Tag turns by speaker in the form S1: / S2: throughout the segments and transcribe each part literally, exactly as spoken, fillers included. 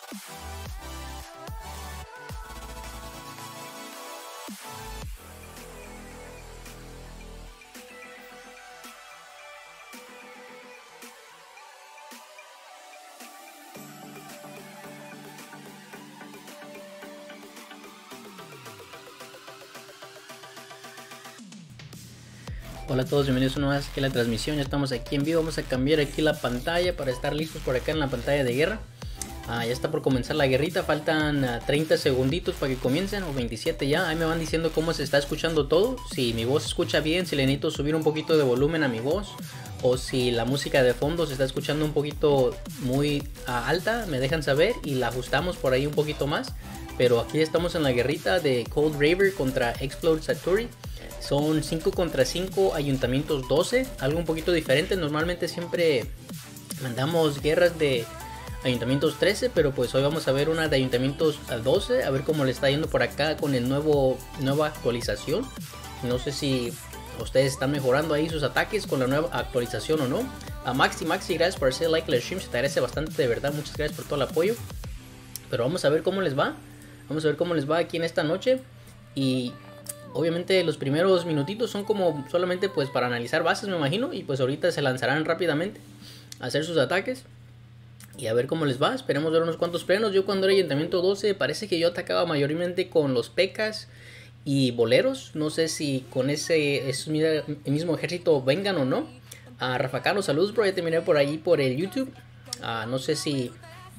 S1: Hola a todos, bienvenidos una vez aquí a la transmisión. Ya estamos aquí en vivo. Vamos a cambiar aquí la pantalla para estar listos por acá en la pantalla de guerra. Ah, ya está por comenzar la guerrita. Faltan uh, treinta segunditos para que comiencen, o veintisiete ya. Ahí me van diciendo cómo se está escuchando todo. Si mi voz se escucha bien, si le necesito subir un poquito de volumen a mi voz, o si la música de fondo se está escuchando un poquito muy uh, alta, me dejan saber y la ajustamos por ahí un poquito más. Pero aquí estamos en la guerrita de Cold Raver contra Explode Satori. Son cinco contra cinco, ayuntamientos doce, algo un poquito diferente. Normalmente siempre mandamos guerras de ayuntamientos trece, pero pues hoy vamos a ver una de ayuntamientos doce, a ver cómo le está yendo por acá con el nuevo nueva actualización. No sé si ustedes están mejorando ahí sus ataques con la nueva actualización o no. A Maxi, Maxi, gracias por hacer like al stream, se te agradece bastante, de verdad, muchas gracias por todo el apoyo. Pero vamos a ver cómo les va, vamos a ver cómo les va aquí en esta noche. Y obviamente los primeros minutitos son como solamente pues para analizar bases, me imagino. Y pues ahorita se lanzarán rápidamente a hacer sus ataques y a ver cómo les va. Esperemos ver unos cuantos plenos. Yo cuando era ayuntamiento doce parece que yo atacaba mayormente con los pecas y boleros. No sé si con ese, ese mismo ejército vengan o no. A uh, Rafa Carlos, saludos bro, ya te miré por ahí por el YouTube. Uh, no sé si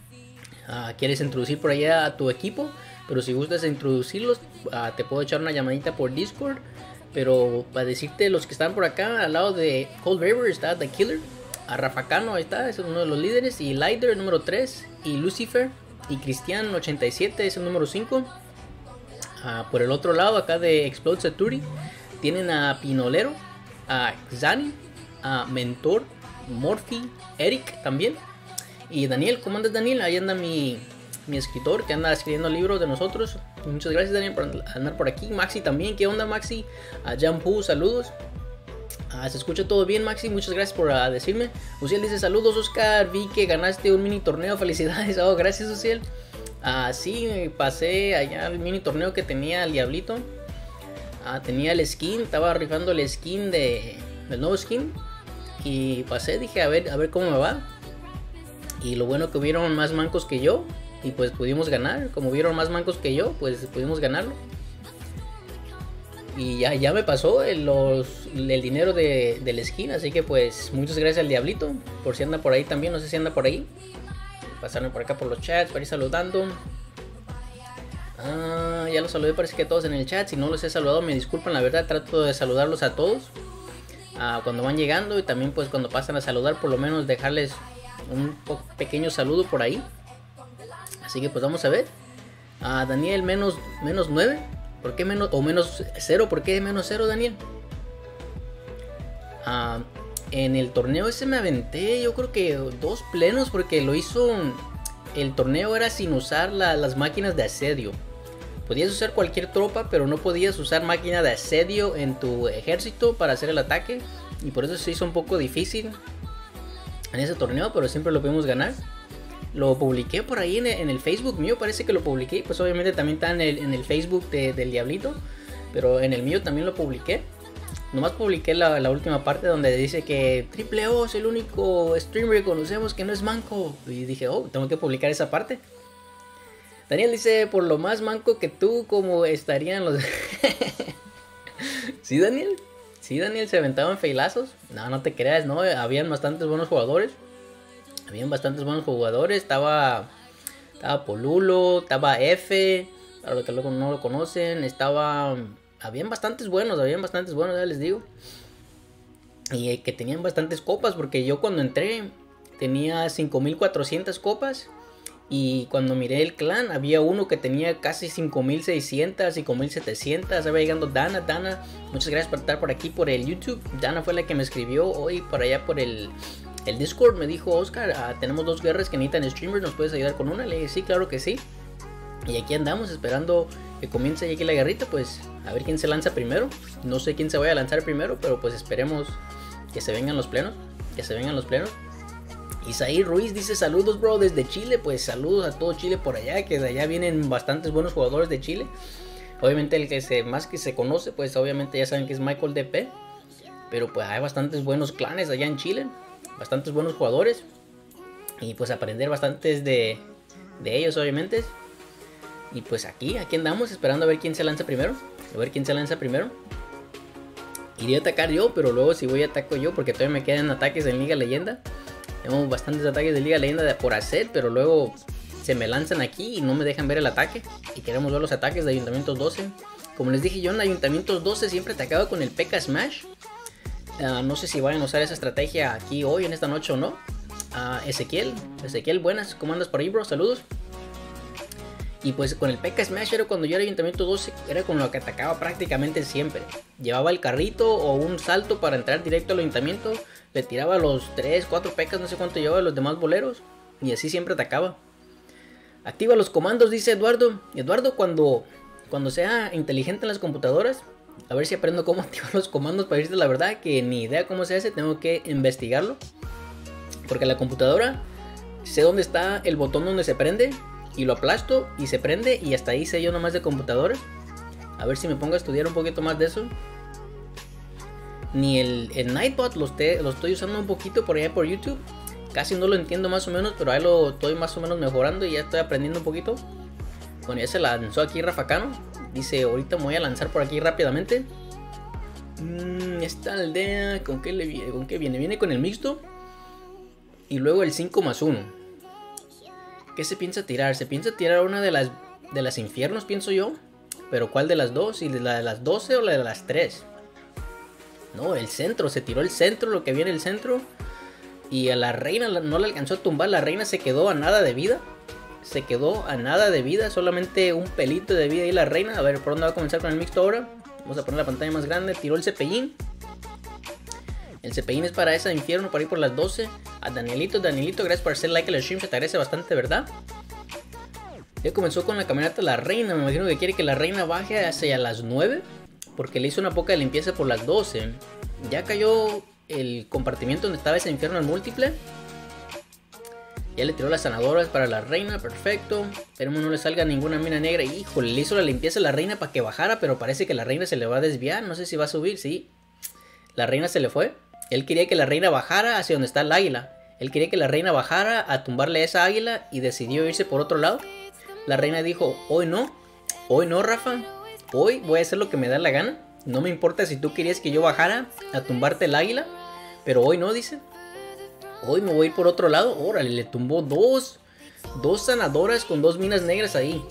S1: uh, quieres introducir por allá a tu equipo, pero si gustas introducirlos, uh, te puedo echar una llamadita por Discord. Pero para decirte, los que están por acá al lado de Cold Raver está The Killer, a Rafacano, ahí está, es uno de los líderes, y Lider, número tres, y Lucifer, y Cristian ochenta y siete, es el número cinco. Uh, por el otro lado, acá de Explode Satori, tienen a Pinolero, a Xani, a Mentor, Morphy, Eric también, y Daniel. ¿Cómo andas, Daniel? Ahí anda mi... mi escritor que anda escribiendo libros de nosotros. Muchas gracias, Daniel, por andar por aquí. Maxi también, ¿qué onda, Maxi? A Jampu, saludos. Ah, se escucha todo bien, Maxi, muchas gracias por uh, decirme. Uciel dice saludos, Oscar, vi que ganaste un mini torneo, felicidades. Oh, gracias, Uciel. Ah, sí, pasé allá el mini torneo que tenía el Diablito. Ah, tenía el skin, estaba rifando el skin de el nuevo skin y pasé, dije a ver, a ver cómo me va. Y lo bueno que hubieron más mancos que yo y pues pudimos ganar. Como vieron más mancos que yo, pues pudimos ganarlo. Y ya, ya me pasó el, los, el dinero de, del skin. Así que pues muchas gracias al Diablito. Por si anda por ahí también, no sé si anda por ahí. Pasarme por acá por los chats para ir saludando. Ah, ya los saludé, parece que todos en el chat. Si no los he saludado, me disculpan, la verdad trato de saludarlos a todos ah, cuando van llegando. Y también pues cuando pasan a saludar, por lo menos dejarles un pequeño saludo por ahí. Así que pues vamos a ver. A Daniel menos, menos nueve. ¿Por qué menos? O menos cero. ¿Por qué menos cero, Daniel? Ah, en el torneo ese me aventé yo creo que dos plenos. Porque lo hizo... El torneo era sin usar la, las máquinas de asedio. Podías usar cualquier tropa, pero no podías usar máquina de asedio en tu ejército para hacer el ataque. Y por eso se hizo un poco difícil en ese torneo, pero siempre lo pudimos ganar. Lo publiqué por ahí en el, en el Facebook mío, parece que lo publiqué. Pues obviamente también está en el, en el Facebook de, del Diablito, pero en el mío también lo publiqué. Nomás publiqué la, la última parte donde dice que Triple O es el único streamer que conocemos que no es manco. Y dije, oh, tengo que publicar esa parte. Daniel dice, por lo más manco que tú, como estarían los... ¿Sí, Daniel? Sí, Daniel, se aventaban failazos. No, no te creas, no, habían bastantes buenos jugadores. Habían bastantes buenos jugadores. Estaba, estaba Polulo, estaba F, para los que luego no lo conocen. Estaba, habían bastantes buenos, habían bastantes buenos, ya les digo. Y que tenían bastantes copas, porque yo cuando entré tenía cinco mil cuatrocientas copas. Y cuando miré el clan, había uno que tenía casi cinco mil seiscientas, cinco mil setecientas. Estaba llegando Dana, Dana. Muchas gracias por estar por aquí por el YouTube. Dana fue la que me escribió hoy por allá por el, el Discord. Me dijo, Oscar, uh, tenemos dos guerras que necesitan streamers, ¿nos puedes ayudar con una? Le dije, sí, claro que sí. Y aquí andamos esperando que comience aquí la guerrita, pues a ver quién se lanza primero. No sé quién se vaya a lanzar primero, pero pues esperemos que se vengan los plenos. Que se vengan los plenos. Isaí Ruiz dice saludos bro desde Chile. Pues saludos a todo Chile por allá, que de allá vienen bastantes buenos jugadores de Chile. Obviamente el que se, más que se conoce, pues obviamente ya saben que es Michael D P. Pero pues hay bastantes buenos clanes allá en Chile, bastantes buenos jugadores. Y pues aprender bastantes de, de ellos obviamente. Y pues aquí, aquí andamos esperando a ver quién se lanza primero. A ver quién se lanza primero. Iría a atacar yo, pero luego si voy a ataco yo, porque todavía me quedan ataques en Liga Leyenda. Tengo bastantes ataques de Liga Leyenda por hacer, pero luego se me lanzan aquí y no me dejan ver el ataque. Y queremos ver los ataques de Ayuntamientos doce. Como les dije yo, en Ayuntamientos doce siempre atacaba con el P K Smash. Uh, no sé si vayan a usar esa estrategia aquí hoy, en esta noche o no. Uh, Ezequiel, Ezequiel, buenas, ¿cómo andas por ahí, bro? Saludos. Y pues con el P K Smash era cuando yo era Ayuntamiento doce, era con lo que atacaba prácticamente siempre. Llevaba el carrito o un salto para entrar directo al Ayuntamiento, le tiraba los tres, cuatro P Ks, no sé cuánto llevaba los demás boleros, y así siempre atacaba. Activa los comandos, dice Eduardo. Eduardo, cuando, cuando sea inteligente en las computadoras, a ver si aprendo cómo activar los comandos. Para decirte la verdad que ni idea cómo se hace, tengo que investigarlo. Porque la computadora, sé dónde está el botón donde se prende, y lo aplasto y se prende, y hasta ahí sé yo nomás de computadora. A ver si me pongo a estudiar un poquito más de eso. Ni el, el Nightbot lo, te, lo estoy usando un poquito por allá por YouTube. Casi no lo entiendo más o menos, pero ahí lo estoy más o menos mejorando y ya estoy aprendiendo un poquito. Bueno, ya se lanzó aquí Rafa Cano. Dice, ahorita me voy a lanzar por aquí rápidamente. Mm, esta aldea, ¿con qué, le viene? ¿Con qué viene? Viene con el mixto. Y luego el cinco más uno. ¿Qué se piensa tirar? Se piensa tirar una de las, de las infiernos, pienso yo. Pero ¿cuál de las dos? ¿Y la de las doce o la de las tres? No, el centro. Se tiró el centro, lo que viene el centro. Y a la reina no la alcanzó a tumbar. La reina se quedó a nada de vida. Se quedó a nada de vida. Solamente un pelito de vida y la reina. A ver, ¿por dónde va a comenzar con el mixto ahora? Vamos a poner la pantalla más grande. Tiró el cepillín. El cepillín es para esa infierno, para ir por las doce. A Danielito, Danielito, gracias por hacer like al stream. Se te agradece bastante, ¿verdad? Ya comenzó con la caminata la reina. Me imagino que quiere que la reina baje hacia las nueve. Porque le hizo una poca de limpieza por las doce. Ya cayó el compartimiento donde estaba ese infierno al múltiple. Ya le tiró las sanadoras para la reina, perfecto. Esperemos no le salga ninguna mina negra. Híjole, le hizo la limpieza a la reina para que bajara, pero parece que la reina se le va a desviar. No sé si va a subir, sí. La reina se le fue. Él quería que la reina bajara hacia donde está el águila. Él quería que la reina bajara a tumbarle a esa águila y decidió irse por otro lado. La reina dijo, hoy no, hoy no, Rafa. Hoy voy a hacer lo que me da la gana. No me importa si tú querías que yo bajara a tumbarte el águila, pero hoy no, dice. Hoy me voy a ir por otro lado. Órale, le tumbó dos, dos sanadoras con dos minas negras ahí.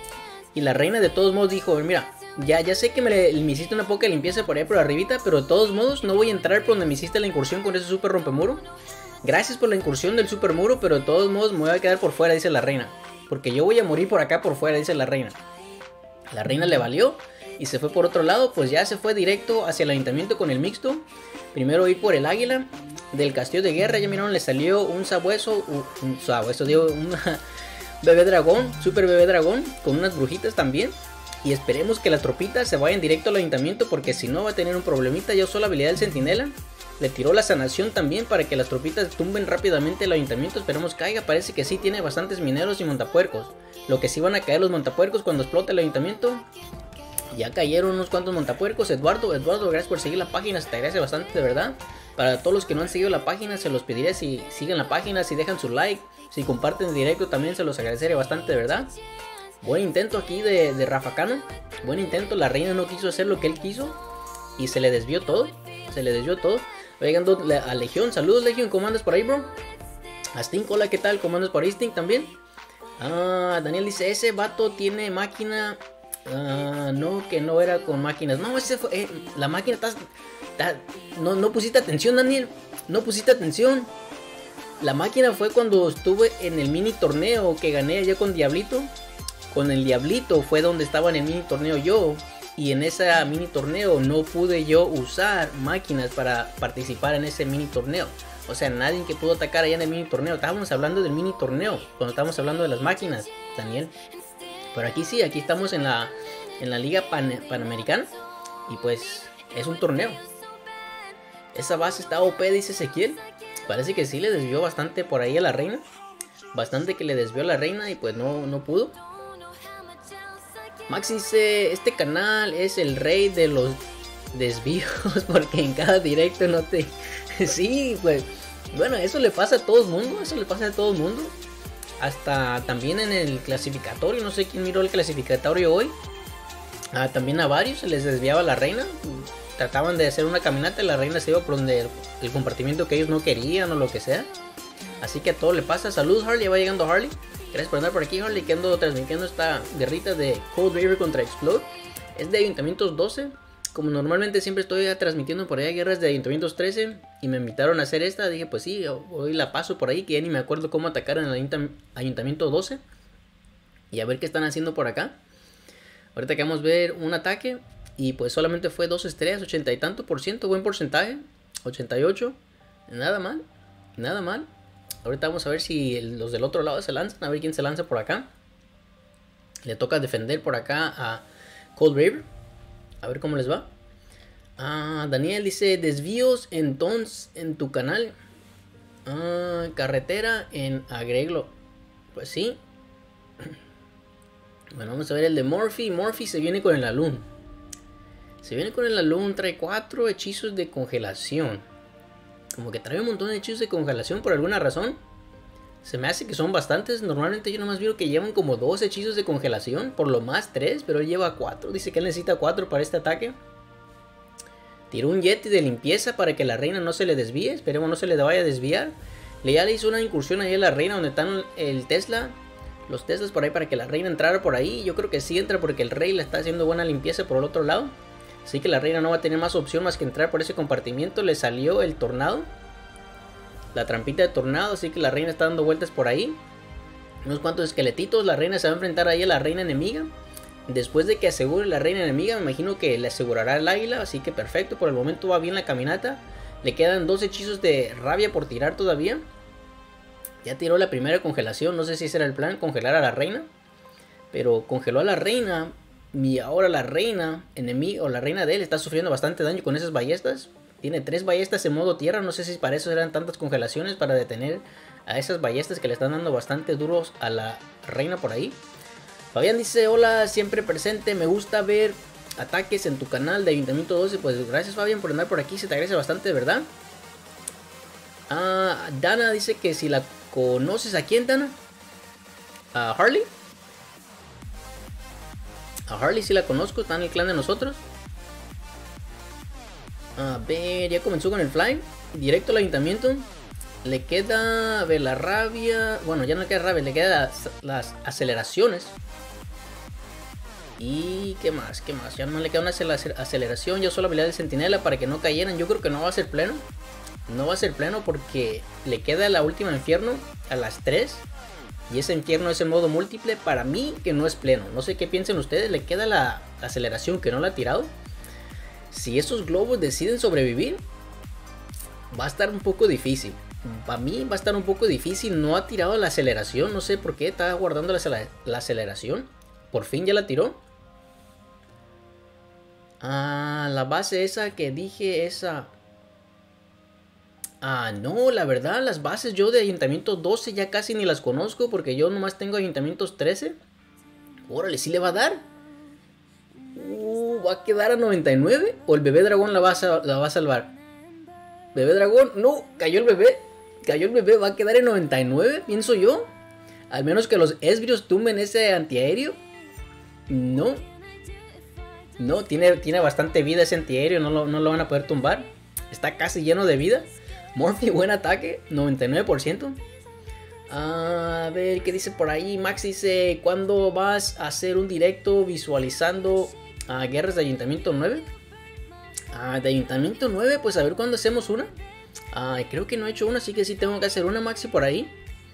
S1: Y la reina de todos modos dijo, mira, ya, ya sé que me, me hiciste una poca limpieza por ahí por arribita, pero de todos modos no voy a entrar por donde me hiciste la incursión con ese super rompemuro. Gracias por la incursión del super muro, pero de todos modos me voy a quedar por fuera, dice la reina. Porque yo voy a morir por acá por fuera, dice la reina. La reina le valió y se fue por otro lado, pues ya se fue directo hacia el ayuntamiento con el mixto. Primero ir por el águila del castillo de guerra. Ya miraron, le salió un sabueso, un, un sabueso, digo, un bebé dragón, super bebé dragón, con unas brujitas también. Y esperemos que las tropitas se vayan directo al ayuntamiento, porque si no va a tener un problemita. Ya usó la habilidad del centinela. Le tiró la sanación también para que las tropitas tumben rápidamente el ayuntamiento. Esperemos caiga, parece que sí tiene bastantes mineros y montapuercos. Lo que sí van a caer los montapuercos cuando explote el ayuntamiento. Ya cayeron unos cuantos montapuercos. Eduardo, Eduardo, gracias por seguir la página, se te agradece bastante, de verdad. Para todos los que no han seguido la página, se los pediré si siguen la página, si dejan su like, si comparten en directo también se los agradeceré bastante, de verdad. Buen intento aquí de, de Rafa Cano. Buen intento, la reina no quiso hacer lo que él quiso y se le desvió todo. Se le desvió todo. Va llegando a Legión, saludos Legión, ¿cómo andas por ahí, bro? A Stink, hola, ¿qué tal? ¿Cómo andas por ahí, Stink, también? Ah, Daniel dice, ese vato tiene máquina. Ah, no, que no era con máquinas. No, ese fue, eh, la máquina está, está no, no pusiste atención, Daniel. No pusiste atención. La máquina fue cuando estuve en el mini torneo que gané allá con Diablito. Con el Diablito fue donde estaba en el mini torneo yo. Y en ese mini torneo no pude yo usar máquinas para participar en ese mini torneo. O sea, nadie que pudo atacar allá en el mini torneo. Estábamos hablando del mini torneo cuando estábamos hablando de las máquinas, Daniel. Pero aquí sí, aquí estamos en la, en la Liga Pan, Panamericana. Y pues es un torneo. Esa base está O P, dice Ezequiel. parece que sí le desvió bastante por ahí a la reina. Bastante que le desvió a la reina y pues no, no pudo. Max dice, este canal es el rey de los desvíos porque en cada directo no te... Sí, pues, bueno, eso le pasa a todo el mundo, eso le pasa a todo el mundo. Hasta también en el clasificatorio, no sé quién miró el clasificatorio hoy. Ah, también a varios se les desviaba la reina. Trataban de hacer una caminata y la reina se iba por donde el, el compartimiento que ellos no querían o lo que sea. Así que a todo le pasa. Saludos Harley, ya va llegando Harley. Gracias por andar por aquí Harley, que ando transmitiendo esta guerrita de Cold River contra Explode. Es de Ayuntamientos doce. Como normalmente siempre estoy transmitiendo por allá guerras de Ayuntamientos trece. Y me invitaron a hacer esta, dije pues sí, hoy la paso por ahí. Que ya ni me acuerdo cómo atacar en el Ayuntamiento doce. Y a ver qué están haciendo por acá. Ahorita queremos ver un ataque. Y pues solamente fue dos estrellas, ochenta y tanto por ciento, buen porcentaje. ochenta y ocho, nada mal, nada mal. Ahorita vamos a ver si los del otro lado se lanzan. A ver quién se lanza por acá. Le toca defender por acá a Cold River. A ver cómo les va. Ah, Daniel dice, desvíos entonces en tu canal. Ah, carretera en Agreglo. Pues sí. Bueno, vamos a ver el de Morphy. Morphy se viene con el Alun. Se viene con el Alun. Trae cuatro hechizos de congelación. Como que trae un montón de hechizos de congelación por alguna razón. Se me hace que son bastantes. Normalmente yo nomás veo que llevan como dos hechizos de congelación. Por lo más tres, pero él lleva cuatro. Dice que él necesita cuatro para este ataque. Tiró un Yeti de limpieza para que la reina no se le desvíe. Esperemos no se le vaya a desviar. Le ya le hizo una incursión ahí a la reina donde están el Tesla. Los Teslas por ahí para que la reina entrara por ahí. Yo creo que sí entra porque el rey le está haciendo buena limpieza por el otro lado. Así que la reina no va a tener más opción más que entrar por ese compartimiento. Le salió el tornado. La trampita de tornado. Así que la reina está dando vueltas por ahí. Unos cuantos esqueletitos. La reina se va a enfrentar ahí a la reina enemiga. Después de que asegure la reina enemiga, me imagino que le asegurará el águila. Así que perfecto. Por el momento va bien la caminata. Le quedan dos hechizos de rabia por tirar todavía. Ya tiró la primera congelación. No sé si ese era el plan. Congelar a la reina. Pero congeló a la reina. Y ahora la reina enemiga o la reina de él está sufriendo bastante daño con esas ballestas. Tiene tres ballestas en modo tierra. No sé si para eso eran tantas congelaciones. Para detener a esas ballestas que le están dando bastante duros a la reina por ahí. Fabián dice, hola, siempre presente. Me gusta ver ataques en tu canal de Ayuntamiento doce. Pues gracias Fabián por andar por aquí. Se te agradece bastante, ¿verdad? Ah, Dana dice que si la conoces. ¿A quién, Dana? ¿A Harley? A Harley sí la conozco, está en el clan de nosotros. A ver, ya comenzó con el fly. Directo al ayuntamiento. Le queda, a ver, la rabia. Bueno, ya no le queda rabia, le quedan las, las aceleraciones. Y qué más, qué más. Ya no le queda una aceleración. Ya solo habilidad del centinela para que no cayeran. Yo creo que no va a ser pleno. No va a ser pleno porque le queda la última infierno a las tres. Y ese infierno es en modo múltiple. Para mí que no es pleno. No sé qué piensen ustedes. Le queda la aceleración que no la ha tirado. Si esos globos deciden sobrevivir, va a estar un poco difícil. Para mí va a estar un poco difícil. No ha tirado la aceleración. No sé por qué está guardando la, la aceleración. Por fin ya la tiró. Ah, la base esa que dije. Esa... Ah, no, la verdad, las bases yo de Ayuntamiento doce ya casi ni las conozco porque yo nomás tengo Ayuntamientos trece. Órale, ¿sí le va a dar? Uh, ¿va a quedar a noventa y nueve? ¿O el bebé dragón la va a, la va a salvar? ¿Bebé dragón? No, cayó el bebé. Cayó el bebé, va a quedar en noventa y nueve, pienso yo. Al menos que los esbrios tumben ese antiaéreo. No. No, tiene, tiene bastante vida ese antiaéreo, no lo, no lo van a poder tumbar. Está casi lleno de vida. Morphy, buen ataque, noventa y nueve por ciento. A ver, ¿qué dice por ahí? Max dice, ¿cuándo vas a hacer un directo visualizando a guerras de Ayuntamiento nueve? Ah, de Ayuntamiento nueve, pues a ver cuándo hacemos una. Ah, creo que no he hecho una, así que sí tengo que hacer una, Maxi, por ahí.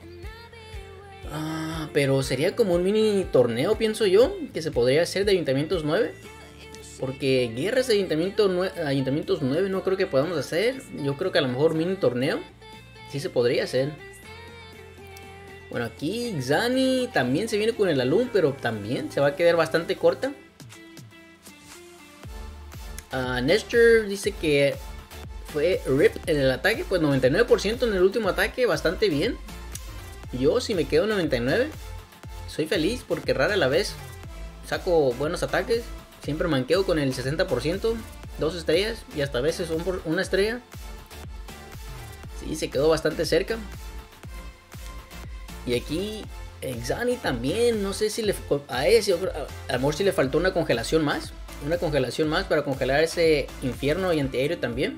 S1: Ah, pero sería como un mini torneo, pienso yo, que se podría hacer de Ayuntamientos nueve. Porque guerras de Ayuntamiento nueve, Ayuntamientos nueve no creo que podamos hacer. Yo creo que a lo mejor mini torneo sí se podría hacer. Bueno, aquí Xani también se viene con el Alun, pero también se va a quedar bastante corta. Uh, Nestor dice que fue rip en el ataque. Pues noventa y nueve por ciento en el último ataque, bastante bien. Yo si me quedo noventa y nueve, soy feliz porque rara la vez saco buenos ataques. Siempre manqueo con el sesenta por ciento, dos estrellas y hasta a veces un por una estrella. Sí, se quedó bastante cerca. Y aquí Exani también, no sé si le a ese, a lo mejor si le faltó una congelación más. Una congelación más para congelar ese infierno y antiaéreo también.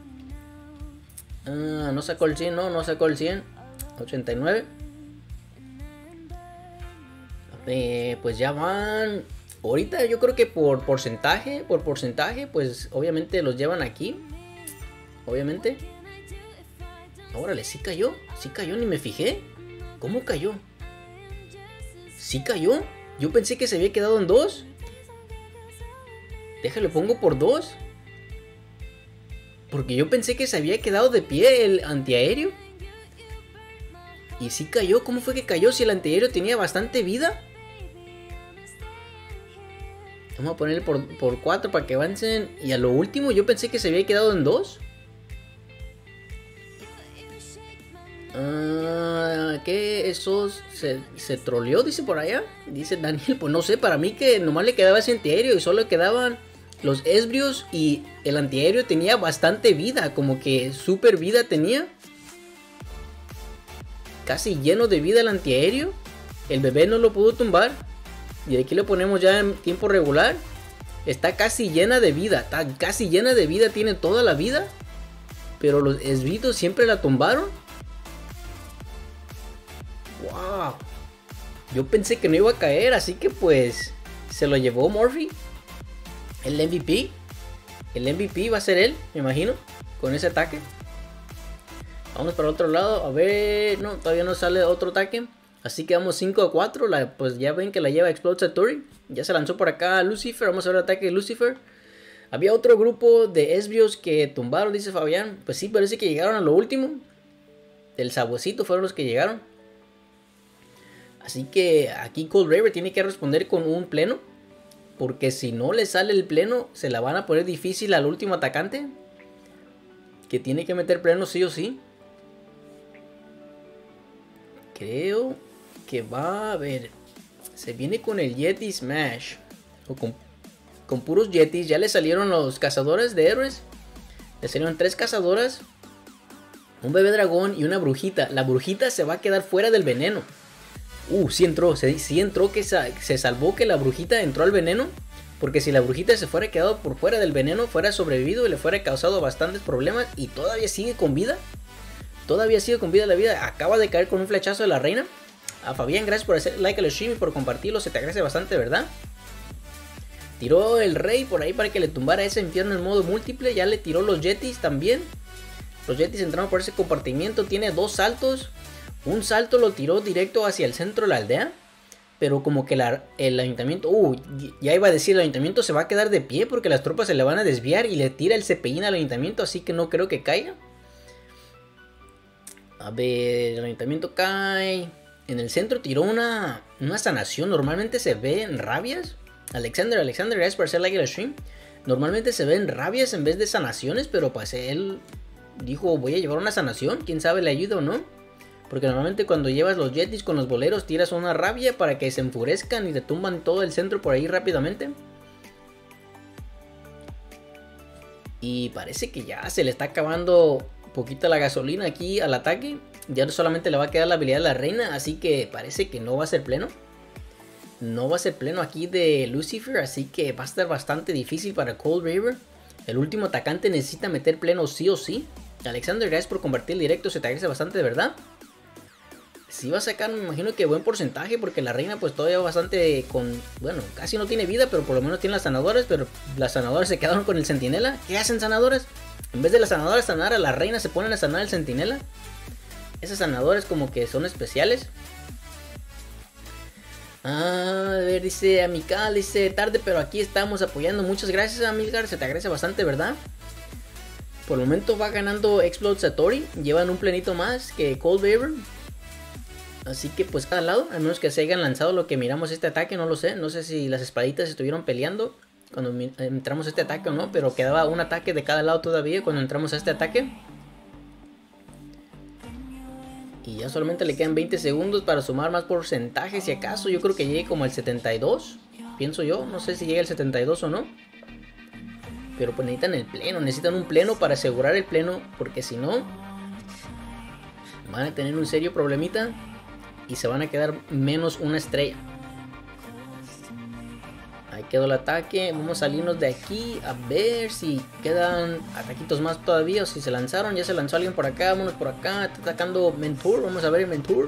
S1: Ah, no sacó el cien, no, no sacó el cien. ochenta y nueve. Eh, pues ya van. Ahorita yo creo que por porcentaje, por porcentaje, pues obviamente los llevan aquí. Obviamente. Órale, sí cayó, sí cayó, ni me fijé. ¿Cómo cayó? ¿Sí cayó? Yo pensé que se había quedado en dos. Déjalo, pongo por dos. Porque yo pensé que se había quedado de pie el antiaéreo. Y sí cayó. ¿Cómo fue que cayó si el antiaéreo tenía bastante vida? Vamos a ponerle por, por cuatro para que avancen. Y a lo último yo pensé que se había quedado en dos. Ah, ¿qué? ¿Eso se, se troleó? Dice por allá. Dice Daniel. Pues no sé, para mí que nomás le quedaba ese antiaéreo y solo quedaban los esbrios. Y el antiaéreo tenía bastante vida. Como que super vida tenía. Casi lleno de vida el antiaéreo. El bebé no lo pudo tumbar. Y aquí lo ponemos ya en tiempo regular. Está casi llena de vida. Está casi llena de vida. Tiene toda la vida. Pero los esbritos siempre la tumbaron. Wow. Yo pensé que no iba a caer. Así que pues se lo llevó Morphy. El M V P. El M V P va a ser él, me imagino. Con ese ataque. Vamos para el otro lado. A ver. No, todavía no sale otro ataque. Así que vamos cinco a cuatro. La, pues ya ven que la lleva Explode Satori. Ya se lanzó por acá Lucifer. Vamos a ver el ataque de Lucifer. Había otro grupo de esbrios que tumbaron, dice Fabián. Pues sí, parece que llegaron a lo último. Del sabuesito fueron los que llegaron. Así que aquí Cold Raver tiene que responder con un pleno. Porque si no le sale el pleno, se la van a poner difícil al último atacante. Que tiene que meter pleno sí o sí. Creo que va a ver. Se viene con el Yeti Smash. O con, con puros Yetis. Ya le salieron los cazadores de héroes. Le salieron tres cazadoras. Un bebé dragón y una brujita. La brujita se va a quedar fuera del veneno. Uh, sí entró. Sí, sí entró que se, se salvó que la brujita entró al veneno. Porque si la brujita se fuera quedado por fuera del veneno, fuera sobrevivido y le fuera causado bastantes problemas. Y todavía sigue con vida. Todavía sigue con vida la vida. Acaba de caer con un flechazo de la reina. A Fabián, gracias por hacer like al stream y por compartirlo. Se te agradece bastante, ¿verdad? Tiró el rey por ahí para que le tumbara ese infierno en modo múltiple. Ya le tiró los Yetis también. Los Yetis entraron por ese compartimiento. Tiene dos saltos. Un salto lo tiró directo hacia el centro de la aldea. Pero como que la, el ayuntamiento... Uh, ya iba a decir, el ayuntamiento se va a quedar de pie porque las tropas se le van a desviar. Y le tira el cepillín al ayuntamiento. Así que no creo que caiga. A ver, el ayuntamiento cae. En el centro tiró una, una sanación. Normalmente se ve en rabias. Alexander, Alexander, gracias por hacer like al stream. Normalmente se ven rabias en vez de sanaciones. Pero pues él dijo, voy a llevar una sanación. Quién sabe le ayuda o no. Porque normalmente cuando llevas los Yetis con los boleros tiras una rabia para que se enfurezcan y te tumban todo el centro por ahí rápidamente. Y parece que ya se le está acabando poquita la gasolina aquí al ataque. Ya solamente le va a quedar la habilidad de la reina. Así que parece que no va a ser pleno. No va a ser pleno aquí de Lucifer. Así que va a estar bastante difícil para Cold Raver. El último atacante necesita meter pleno sí o sí. Alexander, gracias por compartir el directo. Se te agradece bastante, de verdad. Sí va a sacar, me imagino que buen porcentaje. Porque la reina pues todavía bastante con... Bueno, casi no tiene vida. Pero por lo menos tiene las sanadoras. Pero las sanadoras se quedaron con el centinela. ¿Qué hacen sanadoras? En vez de las sanadoras sanar a la reina, se ponen a sanar al centinela. Esas sanadoras como que son especiales. Ah, a ver, dice Amical, dice tarde, pero aquí estamos apoyando. Muchas gracias, Amilgar, se te agradece bastante, ¿verdad? Por el momento va ganando Explode Satori. Llevan un plenito más que Cold Raver. Así que pues cada lado, al menos que se hayan lanzado lo que miramos este ataque, no lo sé. No sé si las espaditas estuvieron peleando cuando entramos a este ataque o no, pero quedaba un ataque de cada lado todavía cuando entramos a este ataque. Y ya solamente le quedan veinte segundos para sumar más porcentaje, si acaso. Yo creo que llegue como el setenta y dos, pienso yo. No sé si llega el setenta y dos o no. Pero pues necesitan el pleno, necesitan un pleno para asegurar el pleno, porque si no van a tener un serio problemita y se van a quedar menos una estrella. Ahí quedó el ataque. Vamos a salirnos de aquí a ver si quedan ataquitos más todavía o si se lanzaron. Ya se lanzó alguien por acá, vámonos por acá. Está atacando Mentor, vamos a ver el Mentor.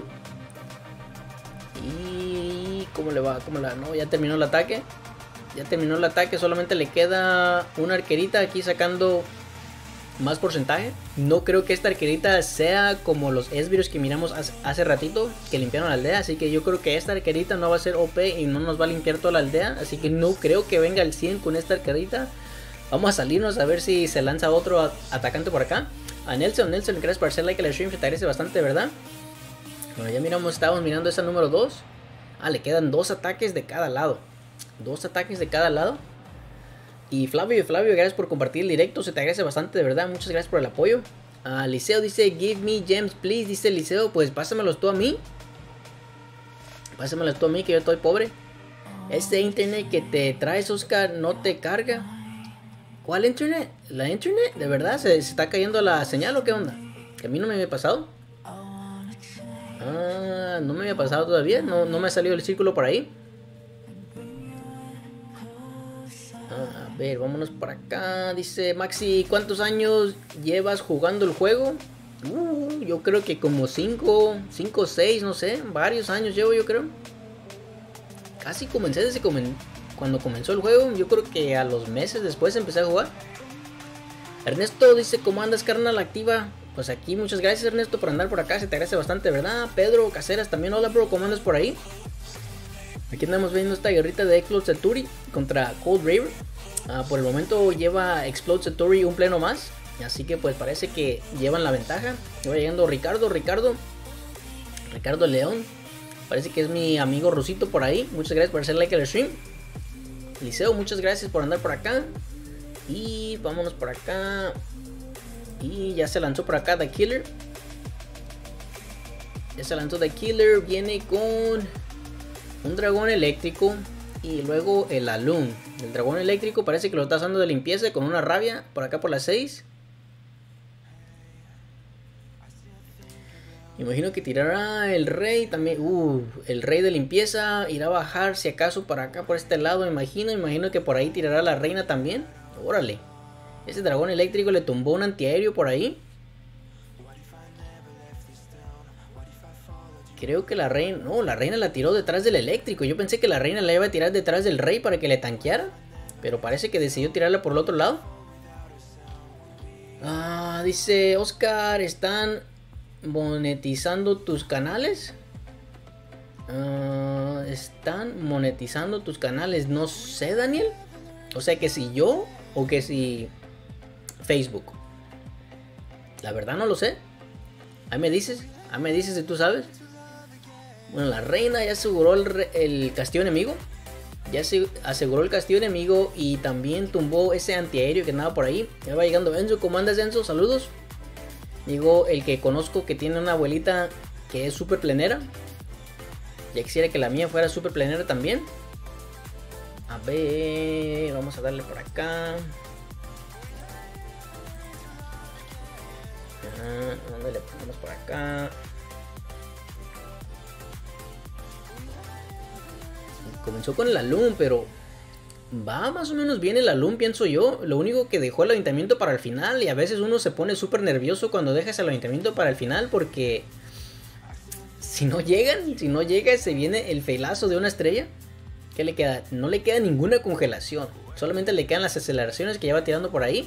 S1: Y cómo le va, cómo la, no, ya terminó el ataque. Ya terminó el ataque, solamente le queda una arquerita aquí sacando más porcentaje. No creo que esta arquerita sea como los esbirros que miramos hace, hace ratito, que limpiaron la aldea. Así que yo creo que esta arquerita no va a ser O P y no nos va a limpiar toda la aldea. Así que no creo que venga al cien con esta arquerita. Vamos a salirnos a ver si se lanza otro atacante por acá. A Nelson, Nelson, gracias por hacer like a la stream, se te agradece bastante, ¿verdad? Bueno, ya miramos, estábamos mirando esa número dos. Ah, le quedan dos ataques de cada lado. Dos ataques de cada lado. Y Flavio, Flavio, gracias por compartir el directo. Se te agradece bastante, de verdad. Muchas gracias por el apoyo. uh, Liceo dice, give me gems, please. Dice Liceo, pues pásamelos tú a mí. Pásamelos tú a mí, que yo estoy pobre. Este internet que te traes, Oscar, no te carga. ¿Cuál internet? ¿La internet? ¿De verdad? ¿Se, se está cayendo la señal o qué onda? Que a mí no me había pasado. Ah, no me había pasado todavía. No, no me ha salido el círculo por ahí. A ver, vámonos por acá. Dice Maxi, ¿cuántos años llevas jugando el juego? Uh, yo creo que como cinco, cinco o seis, no sé. Varios años llevo, yo creo. Casi comencé desde comen cuando comenzó el juego. Yo creo que a los meses después empecé a jugar. Ernesto dice, ¿cómo andas, carnal? Activa. Pues aquí, muchas gracias, Ernesto, por andar por acá. Se te agradece bastante, ¿verdad? Pedro Caseras también, hola, bro, ¿cómo andas por ahí? Aquí andamos viendo esta guerrita de Explode Satori contra Cold River. Uh, por el momento lleva Explode Satori un pleno más. Así que pues parece que llevan la ventaja. Va llegando Ricardo, Ricardo. Ricardo León. Parece que es mi amigo Rusito por ahí. Muchas gracias por hacer like al stream. Liceo, muchas gracias por andar por acá. Y vámonos por acá. Y ya se lanzó por acá The Killer. Ya se lanzó The Killer. Viene con un dragón eléctrico. Y luego el Alun. El dragón eléctrico parece que lo está usando de limpieza con una rabia. Por acá por las seis. Imagino que tirará el rey también. Uh, el rey de limpieza irá a bajar si acaso para acá por este lado. Imagino, imagino que por ahí tirará la reina también. Órale. Ese dragón eléctrico le tumbó un antiaéreo por ahí. Creo que la reina... No, la reina la tiró detrás del eléctrico. Yo pensé que la reina la iba a tirar detrás del rey para que le tanqueara. Pero parece que decidió tirarla por el otro lado. Ah, dice Oscar, ¿están monetizando tus canales? Uh, ¿Están monetizando tus canales? No sé, Daniel. O sea, que si yo o que si Facebook. La verdad no lo sé. Ahí me dices. Ahí me dices si tú sabes. Bueno, la reina ya aseguró el, el castillo enemigo. Ya se aseguró el castillo enemigo. Y también tumbó ese antiaéreo que andaba por ahí. Ya va llegando Enzo. ¿Cómo andas, Enzo? Saludos. Llegó el que conozco que tiene una abuelita que es súper plenera. Ya quisiera que la mía fuera súper plenera también. A ver, vamos a darle por acá. Ah, ¿dónde le ponemos por acá? Comenzó con el Alum, pero va más o menos bien el Alum, pienso yo. Lo único que dejó el ayuntamiento para el final. Y a veces uno se pone súper nervioso cuando dejas el ayuntamiento para el final. Porque si no llegan, si no llega, se viene el feilazo de una estrella. ¿Qué le queda? No le queda ninguna congelación. Solamente le quedan las aceleraciones que ya va tirando por ahí.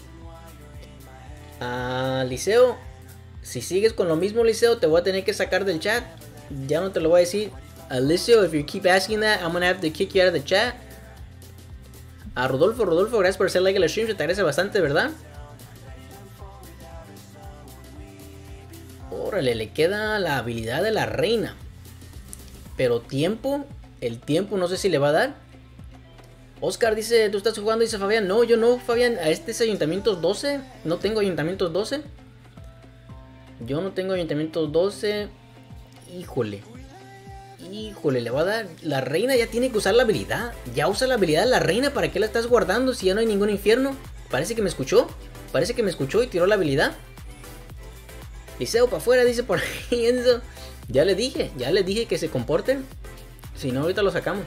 S1: Ah, Liceo, si sigues con lo mismo, Liceo, te voy a tener que sacar del chat. Ya no te lo voy a decir. Uh, Liceo, if you keep asking that, I'm gonna have to kick you out of the chat. A uh, Rodolfo, Rodolfo, gracias por hacer like al stream, se te agradece bastante, ¿verdad? Órale, le queda la habilidad de la reina. Pero tiempo, el tiempo no sé si le va a dar. Oscar dice, ¿tú estás jugando? Dice Fabián. No, yo no, Fabián. A este es Ayuntamientos doce. No tengo Ayuntamientos doce. Yo no tengo Ayuntamientos doce. Híjole. Híjole, le va a dar. La reina ya tiene que usar la habilidad. Ya usa la habilidad de la reina. ¿Para qué la estás guardando si ya no hay ningún infierno? Parece que me escuchó. Parece que me escuchó y tiró la habilidad. Liceo para afuera, dice por ahí Enzo. Ya le dije, ya le dije que se comporten. Si no, ahorita lo sacamos.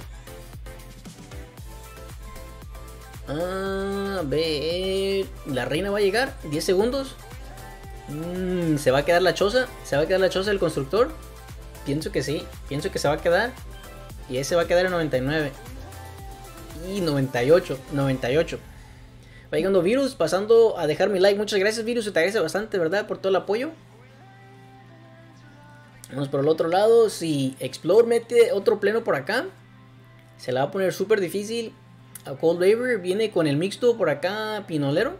S1: A ver. La reina va a llegar. diez segundos. Mm, ¿Se va a quedar la choza? ¿Se va a quedar la choza del constructor? Pienso que sí. Pienso que se va a quedar. Y ese va a quedar en noventa y nueve. Y noventa y ocho. noventa y ocho. Va llegando Virus. Pasando a dejar mi like. Muchas gracias, Virus. Se te agradece bastante, ¿verdad? Por todo el apoyo. Vamos por el otro lado. Si Explore mete otro pleno por acá, se la va a poner súper difícil. A Cold Raver viene con el mixto por acá pinolero.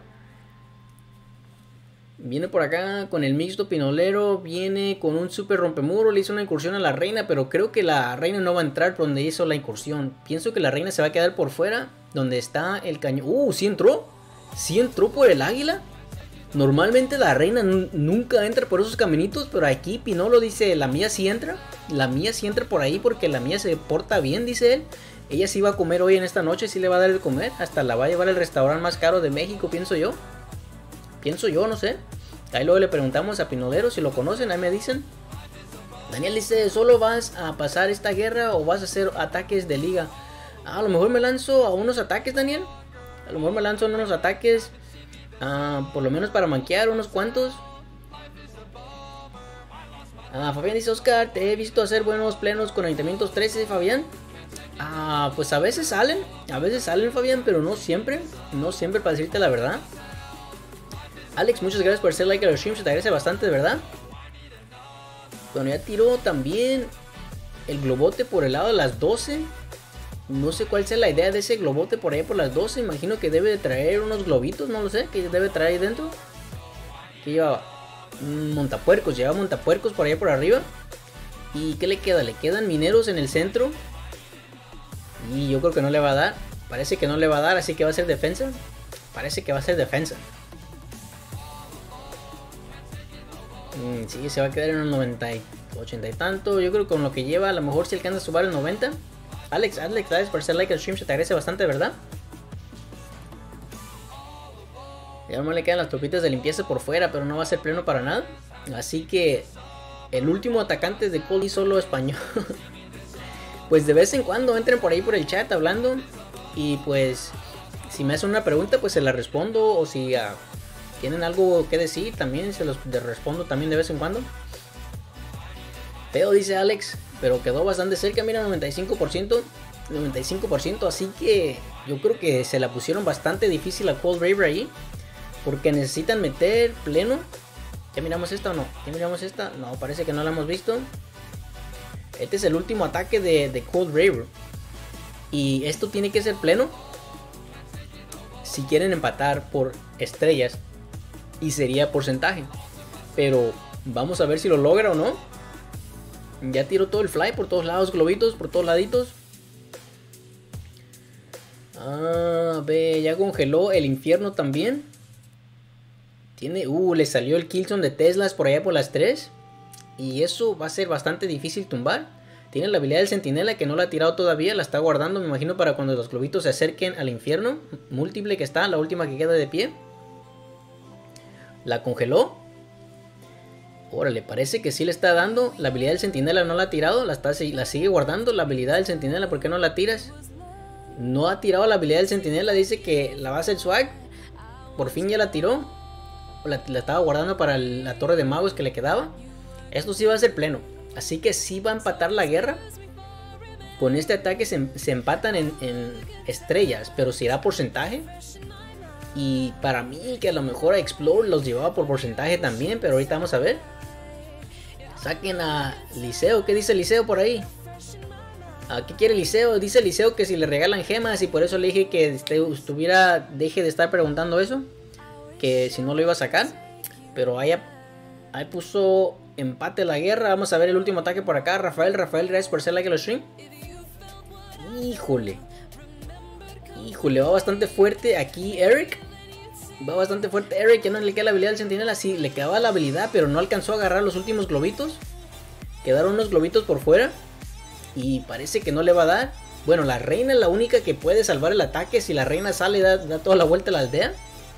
S1: Viene por acá con el mixto pinolero. Viene con un super rompemuro. Le hizo una incursión a la reina, pero creo que la reina no va a entrar por donde hizo la incursión. Pienso que la reina se va a quedar por fuera, donde está el cañón. Uh, ¿sí entró? ¿Sí entró por el águila? Normalmente la reina nunca entra por esos caminitos, pero aquí Pinolo dice, la mía sí entra. La mía sí entra por ahí porque la mía se porta bien, dice él. Ella sí va a comer hoy en esta noche, sí le va a dar de comer. Hasta la va a llevar al restaurante más caro de México, pienso yo. Pienso yo, no sé. Ahí luego le preguntamos a Pinolero si lo conocen, ahí me dicen. Daniel dice, ¿solo vas a pasar esta guerra o vas a hacer ataques de liga? Ah, a lo mejor me lanzo a unos ataques, Daniel. A lo mejor me lanzo a unos ataques. Ah, por lo menos para manquear unos cuantos. Ah, Fabián dice, Oscar, te he visto hacer buenos plenos con Ayuntamientos trece, Fabián. Ah, pues a veces salen, a veces salen, Fabián, pero no siempre. No siempre, para decirte la verdad. Alex, muchas gracias por hacer like a los streams, se te agradece bastante, de verdad. Bueno, ya tiró también el globote por el lado de las doce. No sé cuál sea la idea de ese globote por ahí por las doce. Imagino que debe de traer unos globitos, no lo sé. Que debe traer ahí dentro. Que lleva montapuercos, lleva montapuercos por ahí por arriba. ¿Y qué le queda? Le quedan mineros en el centro. Y yo creo que no le va a dar. Parece que no le va a dar, así que va a ser defensa. Parece que va a ser defensa. Mm, sí, se va a quedar en un noventa y ochenta y tanto. Yo creo que con lo que lleva, a lo mejor si alcanza a subir el noventa. Alex, Alex, gracias por hacer like al stream, se te agradece bastante, ¿verdad? Ya no le quedan las tropitas de limpieza por fuera, pero no va a ser pleno para nada. Así que el último atacante es de Coli solo español. Pues de vez en cuando entren por ahí por el chat hablando. Y pues si me hacen una pregunta, pues se la respondo. O si uh, tienen algo que decir, también se los respondo también de vez en cuando. Pero dice Alex, pero quedó bastante cerca, mira, noventa y cinco por ciento, noventa y cinco por ciento, así que yo creo que se la pusieron bastante difícil a Cold Raver ahí, porque necesitan meter pleno. ¿Ya miramos esta o no? ¿Ya miramos esta? No, parece que no la hemos visto. Este es el último ataque de, de Cold Raver, y esto tiene que ser pleno si quieren empatar por estrellas, y sería porcentaje, pero vamos a ver si lo logra o no. Ya tiró todo el fly por todos lados, globitos por todos laditos. Ah, ve, ya congeló el infierno también. Tiene, uh, le salió el Killzone de Teslas por allá por las tres. Y eso va a ser bastante difícil tumbar. Tiene la habilidad del centinela que no la ha tirado todavía, la está guardando, me imagino, para cuando los globitos se acerquen al infierno. Múltiple que está, la última que queda de pie. La congeló. Órale, parece que sí le está dando. La habilidad del centinela no la ha tirado, la, está, la sigue guardando. La habilidad del centinela, ¿por qué no la tiras? No ha tirado la habilidad del centinela, dice que la va a hacer swag. Por fin ya la tiró. La, la estaba guardando para la torre de magos que le quedaba. Esto sí va a ser pleno, así que sí va a empatar la guerra. Con este ataque se, se empatan en, en estrellas, pero si da porcentaje. Y para mí que a lo mejor a Explore los llevaba por porcentaje también, pero ahorita vamos a ver. Saquen a Liceo, ¿qué dice Liceo por ahí? ¿A qué quiere Liceo? Dice Liceo que si le regalan gemas, y por eso le dije que estuviera, deje de estar preguntando eso, que si no lo iba a sacar. Pero ahí, ahí puso empate la guerra. Vamos a ver el último ataque por acá. Rafael, Rafael, gracias por hacer like a los stream. Híjole. Híjole, va bastante fuerte aquí Eric. Va bastante fuerte Eric, ya no le queda la habilidad del centinela. Sí, le quedaba la habilidad, pero no alcanzó a agarrar los últimos globitos. Quedaron unos globitos por fuera. Y parece que no le va a dar. Bueno, la reina es la única que puede salvar el ataque. Si la reina sale, da, da toda la vuelta a la aldea.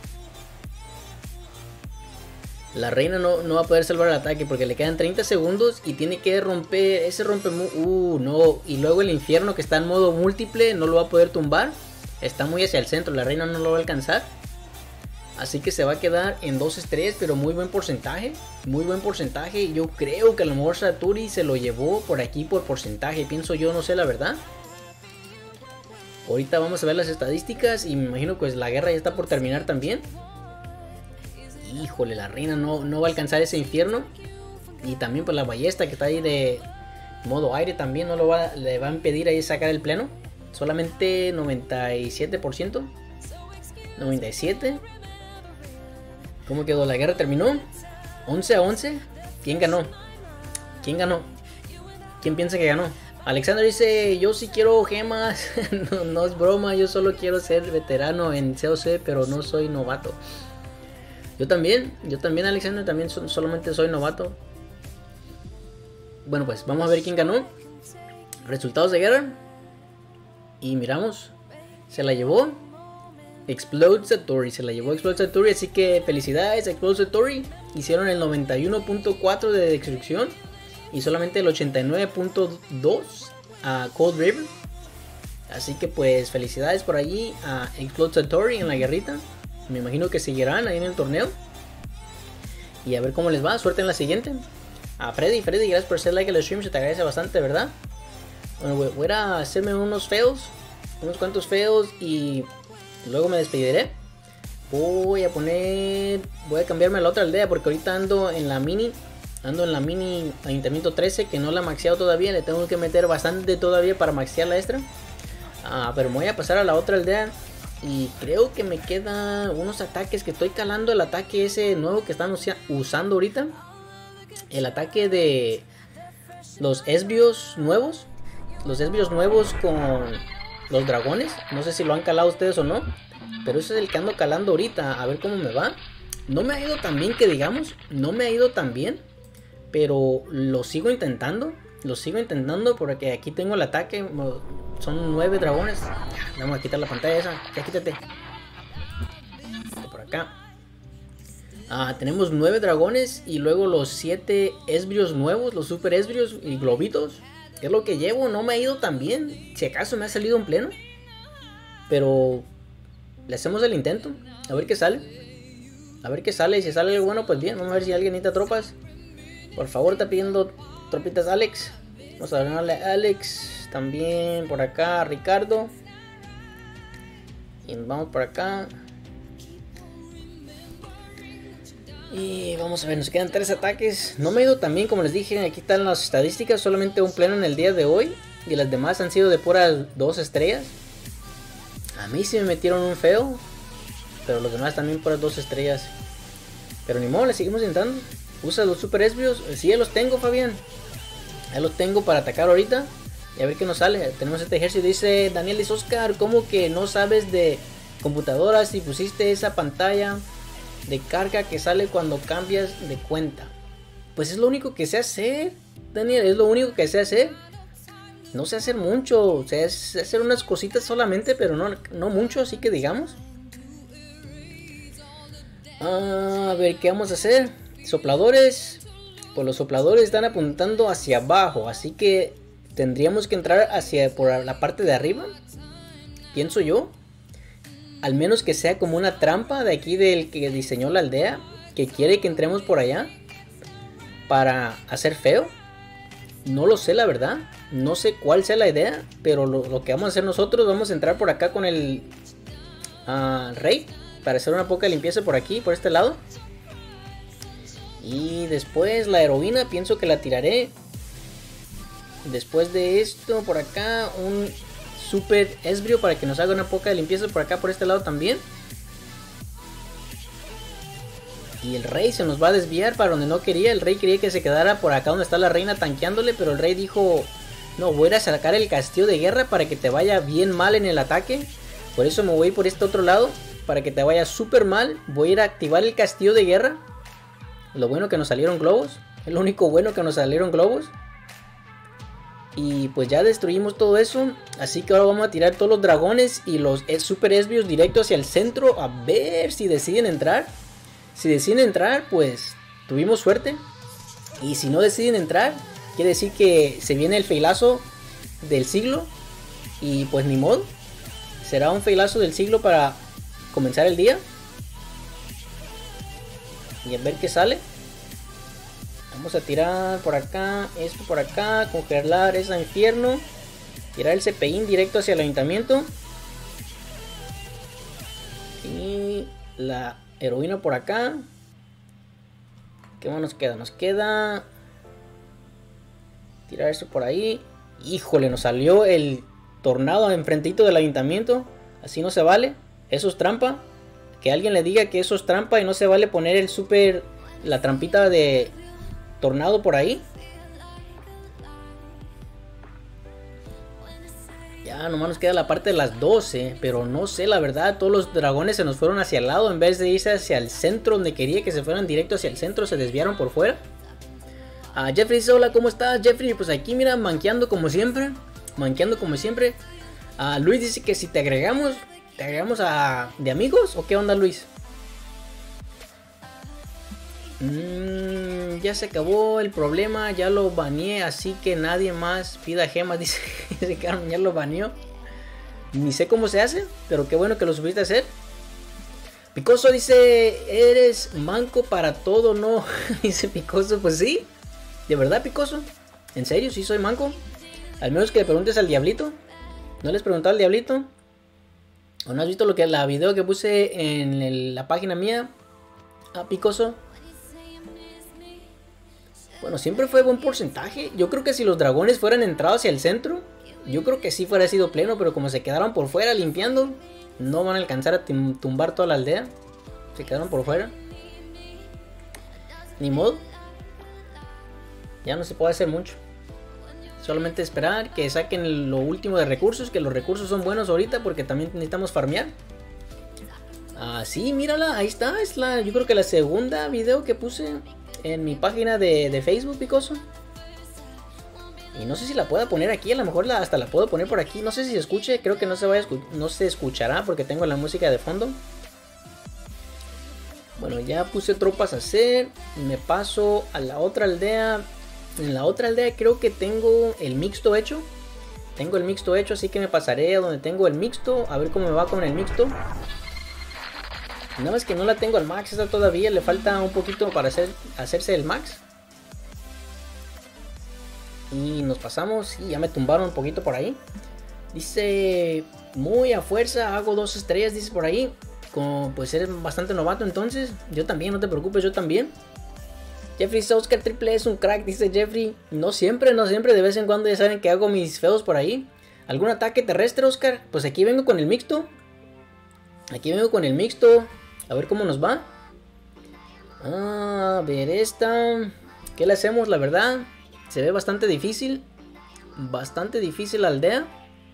S1: La reina no, no va a poder salvar el ataque porque le quedan treinta segundos y tiene que romper. Ese rompe... Uh, no. Y luego el infierno que está en modo múltiple no lo va a poder tumbar. Está muy hacia el centro, la reina no lo va a alcanzar. Así que se va a quedar en dos estrellas, pero muy buen porcentaje. Muy buen porcentaje. Yo creo que a lo mejor Saturi se lo llevó por aquí por porcentaje. Pienso yo, no sé la verdad. Ahorita vamos a ver las estadísticas y me imagino que pues la guerra ya está por terminar también. Híjole, la reina no, no va a alcanzar ese infierno. Y también pues la ballesta que está ahí de modo aire también no lo va, le va a impedir ahí sacar el pleno. Solamente noventa y siete por ciento. noventa y siete. ¿Cómo quedó? La guerra terminó. once a once. ¿Quién ganó? ¿Quién ganó? ¿Quién piensa que ganó? Alexander dice, yo sí quiero gemas. no, no es broma, yo solo quiero ser veterano en C O C, pero no soy novato. Yo también, yo también Alexander, también so, solamente soy novato. Bueno pues, vamos a ver quién ganó. Resultados de guerra. Y miramos, se la llevó Explode Satori, se la llevó Explode Satori, así que felicidades Explode Satori. Hicieron el noventa y uno punto cuatro de destrucción y solamente el ochenta y nueve punto dos a Cold River. Así que pues felicidades por allí a Explode Satori en la guerrita. Me imagino que seguirán ahí en el torneo. Y a ver cómo les va, suerte en la siguiente. A Freddy, Freddy, gracias por hacer like al stream, se te agradece bastante, ¿verdad? Bueno, voy, voy a hacerme unos feos, unos cuantos feos y luego me despediré. Voy a poner, voy a cambiarme a la otra aldea porque ahorita ando en la mini, ando en la mini Ayuntamiento trece que no la he maxeado todavía, le tengo que meter bastante todavía para maxear la extra. Ah, pero me voy a pasar a la otra aldea y creo que me quedan unos ataques que estoy calando, el ataque ese nuevo que están usando ahorita, el ataque de los esbios nuevos. Los esbios nuevos con los dragones. No sé si lo han calado ustedes o no, pero ese es el que ando calando ahorita. A ver cómo me va. No me ha ido tan bien que digamos. No me ha ido tan bien, pero lo sigo intentando. Lo sigo intentando porque aquí tengo el ataque. Son nueve dragones. Vamos a quitar la pantalla esa. Ya quítate. Por acá. Ah, tenemos nueve dragones y luego los siete esbrios nuevos. Los super esbrios y globitos. Es lo que llevo, no me ha ido tan bien. Si acaso me ha salido en pleno. Pero le hacemos el intento. A ver qué sale. A ver qué sale. Y si sale algo bueno, pues bien. Vamos a ver si alguien necesita tropas. Por favor, está pidiendo tropitas Alex. Vamos a ganarle a Alex. También por acá Ricardo. Y vamos por acá. Y vamos a ver, nos quedan tres ataques. No me ha ido tan bien como les dije. Aquí están las estadísticas. Solamente un pleno en el día de hoy. Y las demás han sido de puras dos estrellas. A mí sí me metieron un feo. Pero los demás también puras dos estrellas. Pero ni modo, le seguimos intentando. Usa los super esbrios. Sí, ya los tengo, Fabián. Ya los tengo para atacar ahorita. Y a ver qué nos sale. Tenemos este ejército. Dice Daniel y Oscar, ¿cómo que no sabes de computadoras si pusiste esa pantalla de carga que sale cuando cambias de cuenta? Pues es lo único que sé hacer, Daniel, es lo único que sé hacer. No sé hacer mucho, o sea, sé hacer unas cositas solamente, pero no, no mucho, así que digamos. A ver, ¿qué vamos a hacer? Sopladores. Pues los sopladores están apuntando hacia abajo, así que tendríamos que entrar hacia por la parte de arriba, pienso yo. Al menos que sea como una trampa de aquí del que diseñó la aldea, que quiere que entremos por allá para hacer feo. No lo sé, la verdad. No sé cuál sea la idea, pero lo, lo que vamos a hacer nosotros, vamos a entrar por acá con el uh, rey para hacer una poca limpieza por aquí, por este lado. Y después la heroína, pienso que la tiraré. Después de esto, por acá, un super esbrio para que nos haga una poca de limpieza por acá, por este lado también. Y el rey se nos va a desviar para donde no quería. El rey quería que se quedara por acá donde está la reina tanqueándole, pero el rey dijo: no, voy a ir a sacar el castillo de guerra para que te vaya bien mal en el ataque. Por eso me voy por este otro lado. Para que te vaya súper mal. Voy a ir a activar el castillo de guerra. Lo bueno que nos salieron globos. Es lo único bueno que nos salieron globos. Y pues ya destruimos todo eso. Así que ahora vamos a tirar todos los dragones y los super esbios directo hacia el centro. A ver si deciden entrar. Si deciden entrar, pues tuvimos suerte. Y si no deciden entrar, quiere decir que se viene el feilazo del siglo. Y pues ni modo. Será un feilazo del siglo para comenzar el día. Y a ver qué sale. Vamos a tirar por acá, esto por acá, congelar ese infierno. Tirar el cepillín directo hacia el ayuntamiento. Y la heroína por acá. ¿Qué más nos queda? Nos queda tirar eso por ahí. Híjole, nos salió el tornado enfrentito del ayuntamiento. Así no se vale. Eso es trampa. Que alguien le diga que eso es trampa y no se vale poner el super, la trampita de tornado por ahí. Ya nomás nos queda la parte de las doce. Pero no sé, la verdad, todos los dragones se nos fueron hacia el lado. En vez de irse hacia el centro, donde quería que se fueran directo hacia el centro, se desviaron por fuera. Ah, Jeffrey, hola, ¿cómo estás, Jeffrey? Pues aquí, mira, manqueando como siempre. Manqueando como siempre. Ah, Luis dice que si te agregamos, ¿te agregamos a de amigos? ¿O qué onda, Luis? Mm, ya se acabó el problema, ya lo baneé, así que nadie más pida gemas, dice Carmen, ya lo baneó. Ni sé cómo se hace, pero qué bueno que lo supiste hacer. Picoso dice, eres manco para todo, ¿no? Dice Picoso, pues sí, de verdad, Picoso. ¿En serio? ¿Sí soy manco? Al menos que le preguntes al Diablito. ¿No les preguntaba al Diablito? ¿O no has visto lo que la video que puse en el, la página mía? Ah, Picoso. Bueno, siempre fue buen porcentaje. Yo creo que si los dragones fueran entrados hacia el centro, yo creo que sí fuera sido pleno. Pero como se quedaron por fuera limpiando, no van a alcanzar a tumbar toda la aldea. Se quedaron por fuera. Ni modo. Ya no se puede hacer mucho. Solamente esperar que saquen lo último de recursos. Que los recursos son buenos ahorita porque también necesitamos farmear. Ah, sí, mírala, ahí está. Es la, yo creo que la segunda video que puse en mi página de, de Facebook, Picoso. Y no sé si la pueda poner aquí. A lo mejor la, hasta la puedo poner por aquí. No sé si se escuche. Creo que no se, vaya a no se escuchará porque tengo la música de fondo. Bueno, ya puse tropas a hacer. Me paso a la otra aldea. En la otra aldea creo que tengo el mixto hecho. Tengo el mixto hecho, así que me pasaré a donde tengo el mixto. A ver cómo me va con el mixto. Nada más que no la tengo al max, esta todavía le falta un poquito para hacer, hacerse el max. Y nos pasamos y ya me tumbaron un poquito por ahí. Dice, muy a fuerza, hago dos estrellas, dice por ahí. Como pues eres bastante novato entonces. Yo también, no te preocupes, yo también. Jeffrey Oscar Triple es un crack, dice Jeffrey. No siempre, no siempre, de vez en cuando ya saben que hago mis feos por ahí. ¿Algún ataque terrestre, Oscar? Pues aquí vengo con el mixto. Aquí vengo con el mixto. A ver cómo nos va. Ah, a ver esta. ¿Qué le hacemos? La verdad, se ve bastante difícil. Bastante difícil la aldea.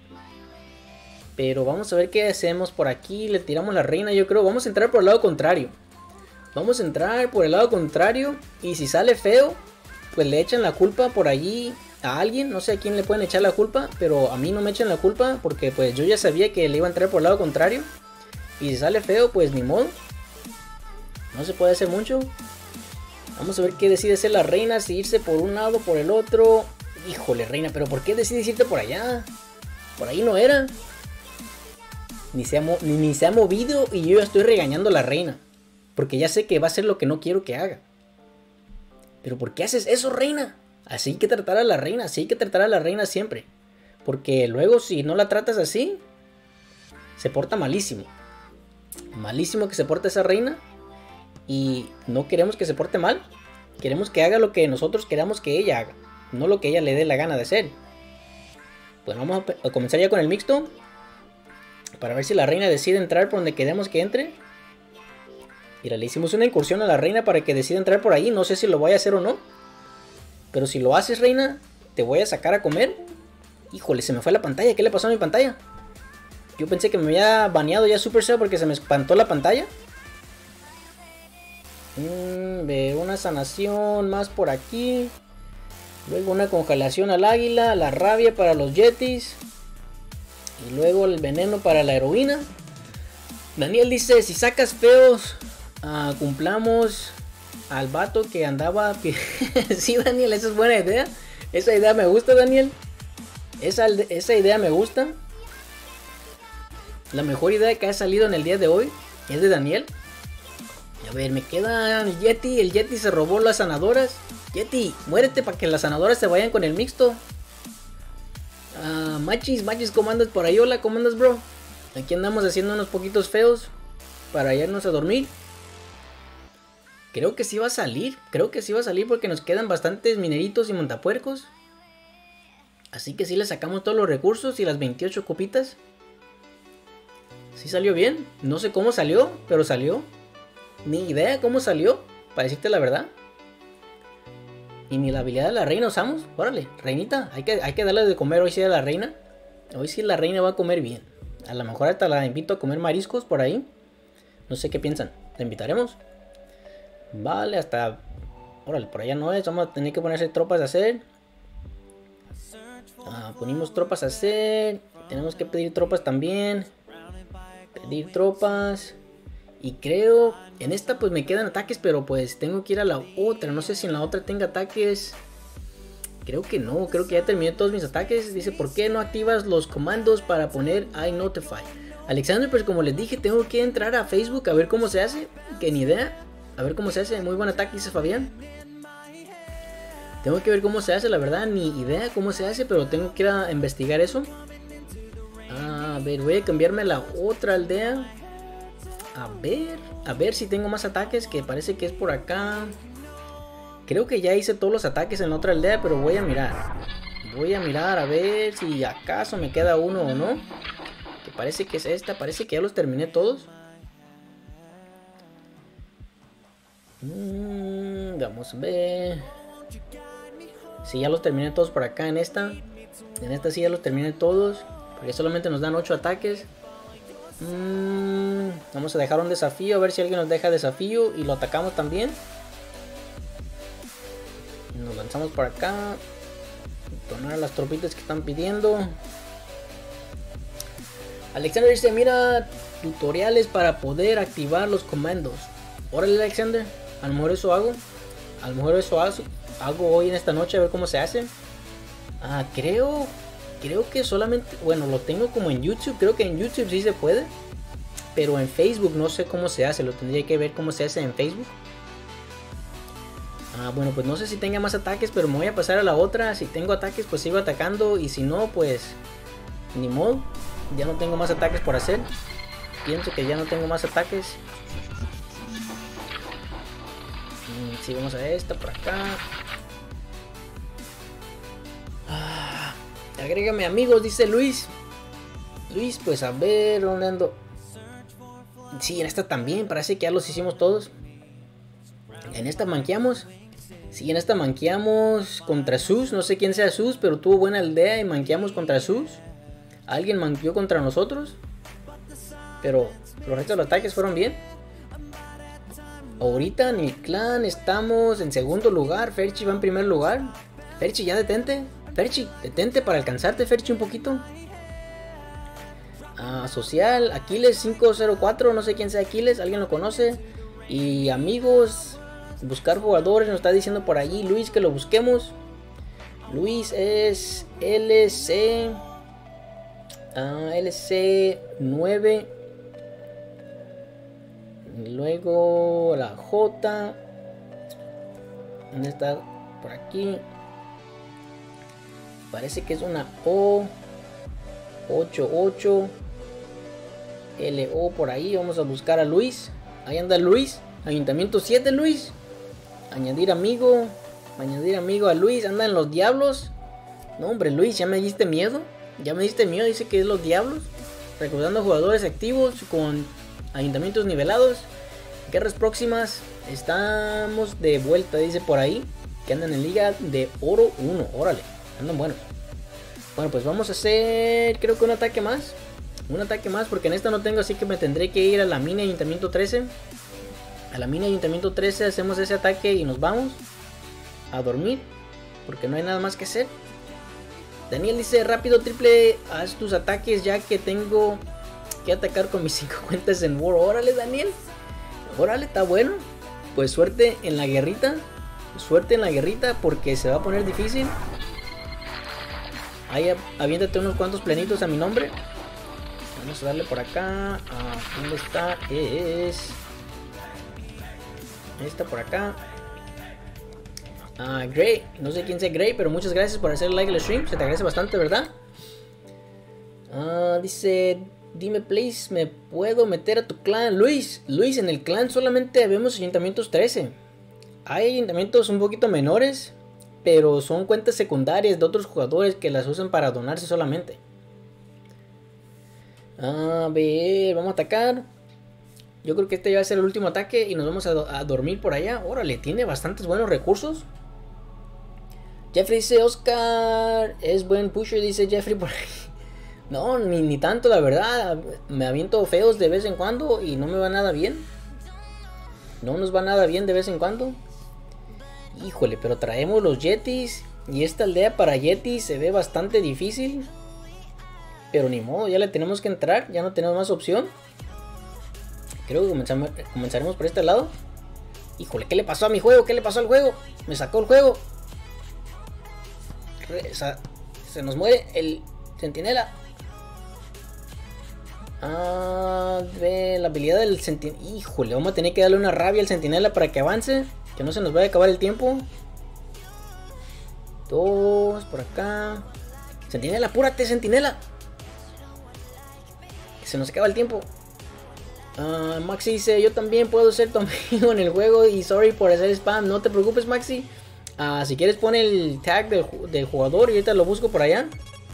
S1: Pero vamos a ver qué hacemos por aquí. Le tiramos la reina, yo creo. Vamos a entrar por el lado contrario. Vamos a entrar por el lado contrario. Y si sale feo, pues le echan la culpa por allí a alguien. No sé a quién le pueden echar la culpa, pero a mí no me echan la culpa. Porque pues yo ya sabía que le iba a entrar por el lado contrario. Y si sale feo, pues ni modo. No se puede hacer mucho. Vamos a ver qué decide hacer la reina. Si irse por un lado, por el otro. Híjole, reina, pero ¿por qué decides irte por allá? Por ahí no era. Ni se ha, ni, ni se ha movido y yo ya estoy regañando a la reina. Porque ya sé que va a hacer lo que no quiero que haga. Pero ¿por qué haces eso, reina? Así hay que tratar a la reina. Así hay que tratar a la reina siempre. Porque luego si no la tratas así, se porta malísimo. Malísimo que se porte esa reina. Y no queremos que se porte mal. Queremos que haga lo que nosotros queramos que ella haga. No lo que ella le dé la gana de hacer. Pues vamos a comenzar ya con el mixto. Para ver si la reina decide entrar por donde queremos que entre. Mira, le hicimos una incursión a la reina para que decida entrar por ahí. No sé si lo voy a hacer o no. Pero si lo haces, reina, te voy a sacar a comer. Híjole, se me fue la pantalla. ¿Qué le pasó a mi pantalla? Yo pensé que me había baneado ya Supercell porque se me espantó la pantalla. Mm, veo una sanación más por aquí. Luego una congelación al águila. La rabia para los yetis. Y luego el veneno para la heroína. Daniel dice, si sacas feos, uh, cumplamos al vato que andaba... Sí, Daniel, esa es buena idea. Esa idea me gusta, Daniel. Esa, esa idea me gusta. La mejor idea que ha salido en el día de hoy es de Daniel. A ver, me queda el Yeti. El Yeti se robó las sanadoras. Yeti, muérete para que las sanadoras se vayan con el mixto. Uh, Machis, Machis, ¿cómo andas por ahí? Hola, ¿cómo andas, bro? Aquí andamos haciendo unos poquitos feos para irnos a dormir. Creo que sí va a salir. Creo que sí va a salir porque nos quedan bastantes mineritos y montapuercos. Así que sí le sacamos todos los recursos y las veintiocho copitas. Sí salió bien. No sé cómo salió, pero salió. Ni idea cómo salió, para decirte la verdad. Y ni la habilidad de la reina usamos. Órale, reinita, hay que, hay que darle de comer hoy sí a la reina. Hoy sí la reina va a comer bien. A lo mejor hasta la invito a comer mariscos por ahí. No sé qué piensan. ¿La invitaremos? Vale, hasta... Órale, por allá no es. Vamos a tener que ponerse tropas a hacer. Ah, ponimos tropas a hacer. Tenemos que pedir tropas también. Pedir tropas. Y creo... En esta pues me quedan ataques, pero pues tengo que ir a la otra. No sé si en la otra tenga ataques. Creo que no, creo que ya terminé todos mis ataques. Dice, ¿por qué no activas los comandos para poner I Notify? Alexander, pues como les dije, tengo que entrar a Facebook a ver cómo se hace. Que ni idea. A ver cómo se hace. Muy buen ataque, dice Fabián. Tengo que ver cómo se hace, la verdad, ni idea cómo se hace, pero tengo que ir a investigar eso. A ver, voy a cambiarme a la otra aldea. A ver, a ver si tengo más ataques, que parece que es por acá. Creo que ya hice todos los ataques en la otra aldea, pero voy a mirar. Voy a mirar a ver si acaso me queda uno o no. Que parece que es esta, parece que ya los terminé todos. Mm, vamos a ver. Si ya los terminé todos por acá en esta. En esta sí ya los terminé todos. Porque solamente nos dan ocho ataques. Mm, vamos a dejar un desafío. A ver si alguien nos deja desafío. Y lo atacamos también. Nos lanzamos por acá. Donar a las tropitas que están pidiendo. Alexander dice, mira tutoriales para poder activar los comandos. Órale, Alexander, a lo mejor eso hago. A lo mejor eso hago, hago hoy en esta noche, a ver cómo se hace. Ah, creo Creo que solamente, bueno, lo tengo como en YouTube. Creo que en YouTube sí se puede, pero en Facebook no sé cómo se hace. Lo tendría que ver cómo se hace en Facebook. Ah, bueno, pues no sé si tenga más ataques, pero me voy a pasar a la otra. Si tengo ataques, pues sigo atacando. Y si no, pues ni modo. Ya no tengo más ataques por hacer. Pienso que ya no tengo más ataques. Si vamos a esta por acá. Ah, agrégame amigos, dice Luis. Luis, pues a ver, ¿dónde ando? Sí, en esta también, parece que ya los hicimos todos. En esta manqueamos. Sí, en esta manqueamos contra Sus. No sé quién sea Sus, pero tuvo buena aldea y manqueamos contra Sus. Alguien manqueó contra nosotros. Pero los restos de los ataques fueron bien. Ahorita en mi clan estamos en segundo lugar. Ferchi va en primer lugar. Ferchi, ya detente. Ferchi, detente para alcanzarte, Ferchi, un poquito. Ah, social, Aquiles cinco cero cuatro. No sé quién sea Aquiles, alguien lo conoce. Y amigos, buscar jugadores, nos está diciendo por allí Luis que lo busquemos. Luis es L C ah, L C nueve. Y luego la J. ¿Dónde está? Por aquí. Parece que es una O. ocho ocho. L O por ahí. Vamos a buscar a Luis. Ahí anda Luis. Ayuntamiento siete, Luis. Añadir amigo. Añadir amigo a Luis. Anda en los diablos. No, hombre, Luis, ya me diste miedo. Ya me diste miedo. Dice que es los diablos. Reclutando jugadores activos con ayuntamientos nivelados. Guerras próximas. Estamos de vuelta, dice por ahí. Que andan en liga de oro uno. Órale, andan buenos. Bueno, pues vamos a hacer, creo que un ataque más. Un ataque más porque en esta no tengo, así que me tendré que ir a la mina Ayuntamiento trece. A la mina Ayuntamiento trece hacemos ese ataque y nos vamos a dormir porque no hay nada más que hacer. Daniel dice, rápido triple, haz tus ataques ya que tengo que atacar con mis cinco cuentas en War. Órale Daniel, órale, está bueno. Pues suerte en la guerrita, suerte en la guerrita porque se va a poner difícil. Ahí aviéntate unos cuantos plenitos a mi nombre. Vamos a darle por acá. Ah, ¿dónde está? Es... Esta por acá. Ah, Gray. No sé quién sea Gray, pero muchas gracias por hacer like al stream. Se te agradece bastante, ¿verdad? Ah, dice... Dime, please, ¿me puedo meter a tu clan? Luis, Luis, en el clan solamente vemos Ayuntamientos trece. Hay ayuntamientos un poquito menores, pero son cuentas secundarias de otros jugadores que las usan para donarse solamente. A ver, vamos a atacar. Yo creo que este ya va a ser el último ataque y nos vamos a, do a dormir por allá. Órale, tiene bastantes buenos recursos. Jeffrey dice, Oscar es buen pusher, dice Jeffrey por ahí. No, ni, ni tanto, la verdad. Me aviento feos de vez en cuando y no me va nada bien. No nos va nada bien de vez en cuando. Híjole, pero traemos los Yetis. Y esta aldea para Yetis se ve bastante difícil. Pero ni modo, ya le tenemos que entrar. Ya no tenemos más opción. Creo que comenzamos, comenzaremos por este lado. Híjole, ¿qué le pasó a mi juego? ¿Qué le pasó al juego? Me sacó el juego. Re, se, se nos muere el centinela. Ah, ve la habilidad del centinela. Híjole, vamos a tener que darle una rabia al centinela para que avance. Que no se nos vaya a acabar el tiempo. Dos, por acá. Centinela, apúrate, centinela. Que se nos acaba el tiempo. Uh, Maxi dice, yo también puedo ser tu amigo en el juego y sorry por hacer spam. No te preocupes, Maxi. Uh, si quieres pon el tag del, del jugador y ahorita lo busco por allá.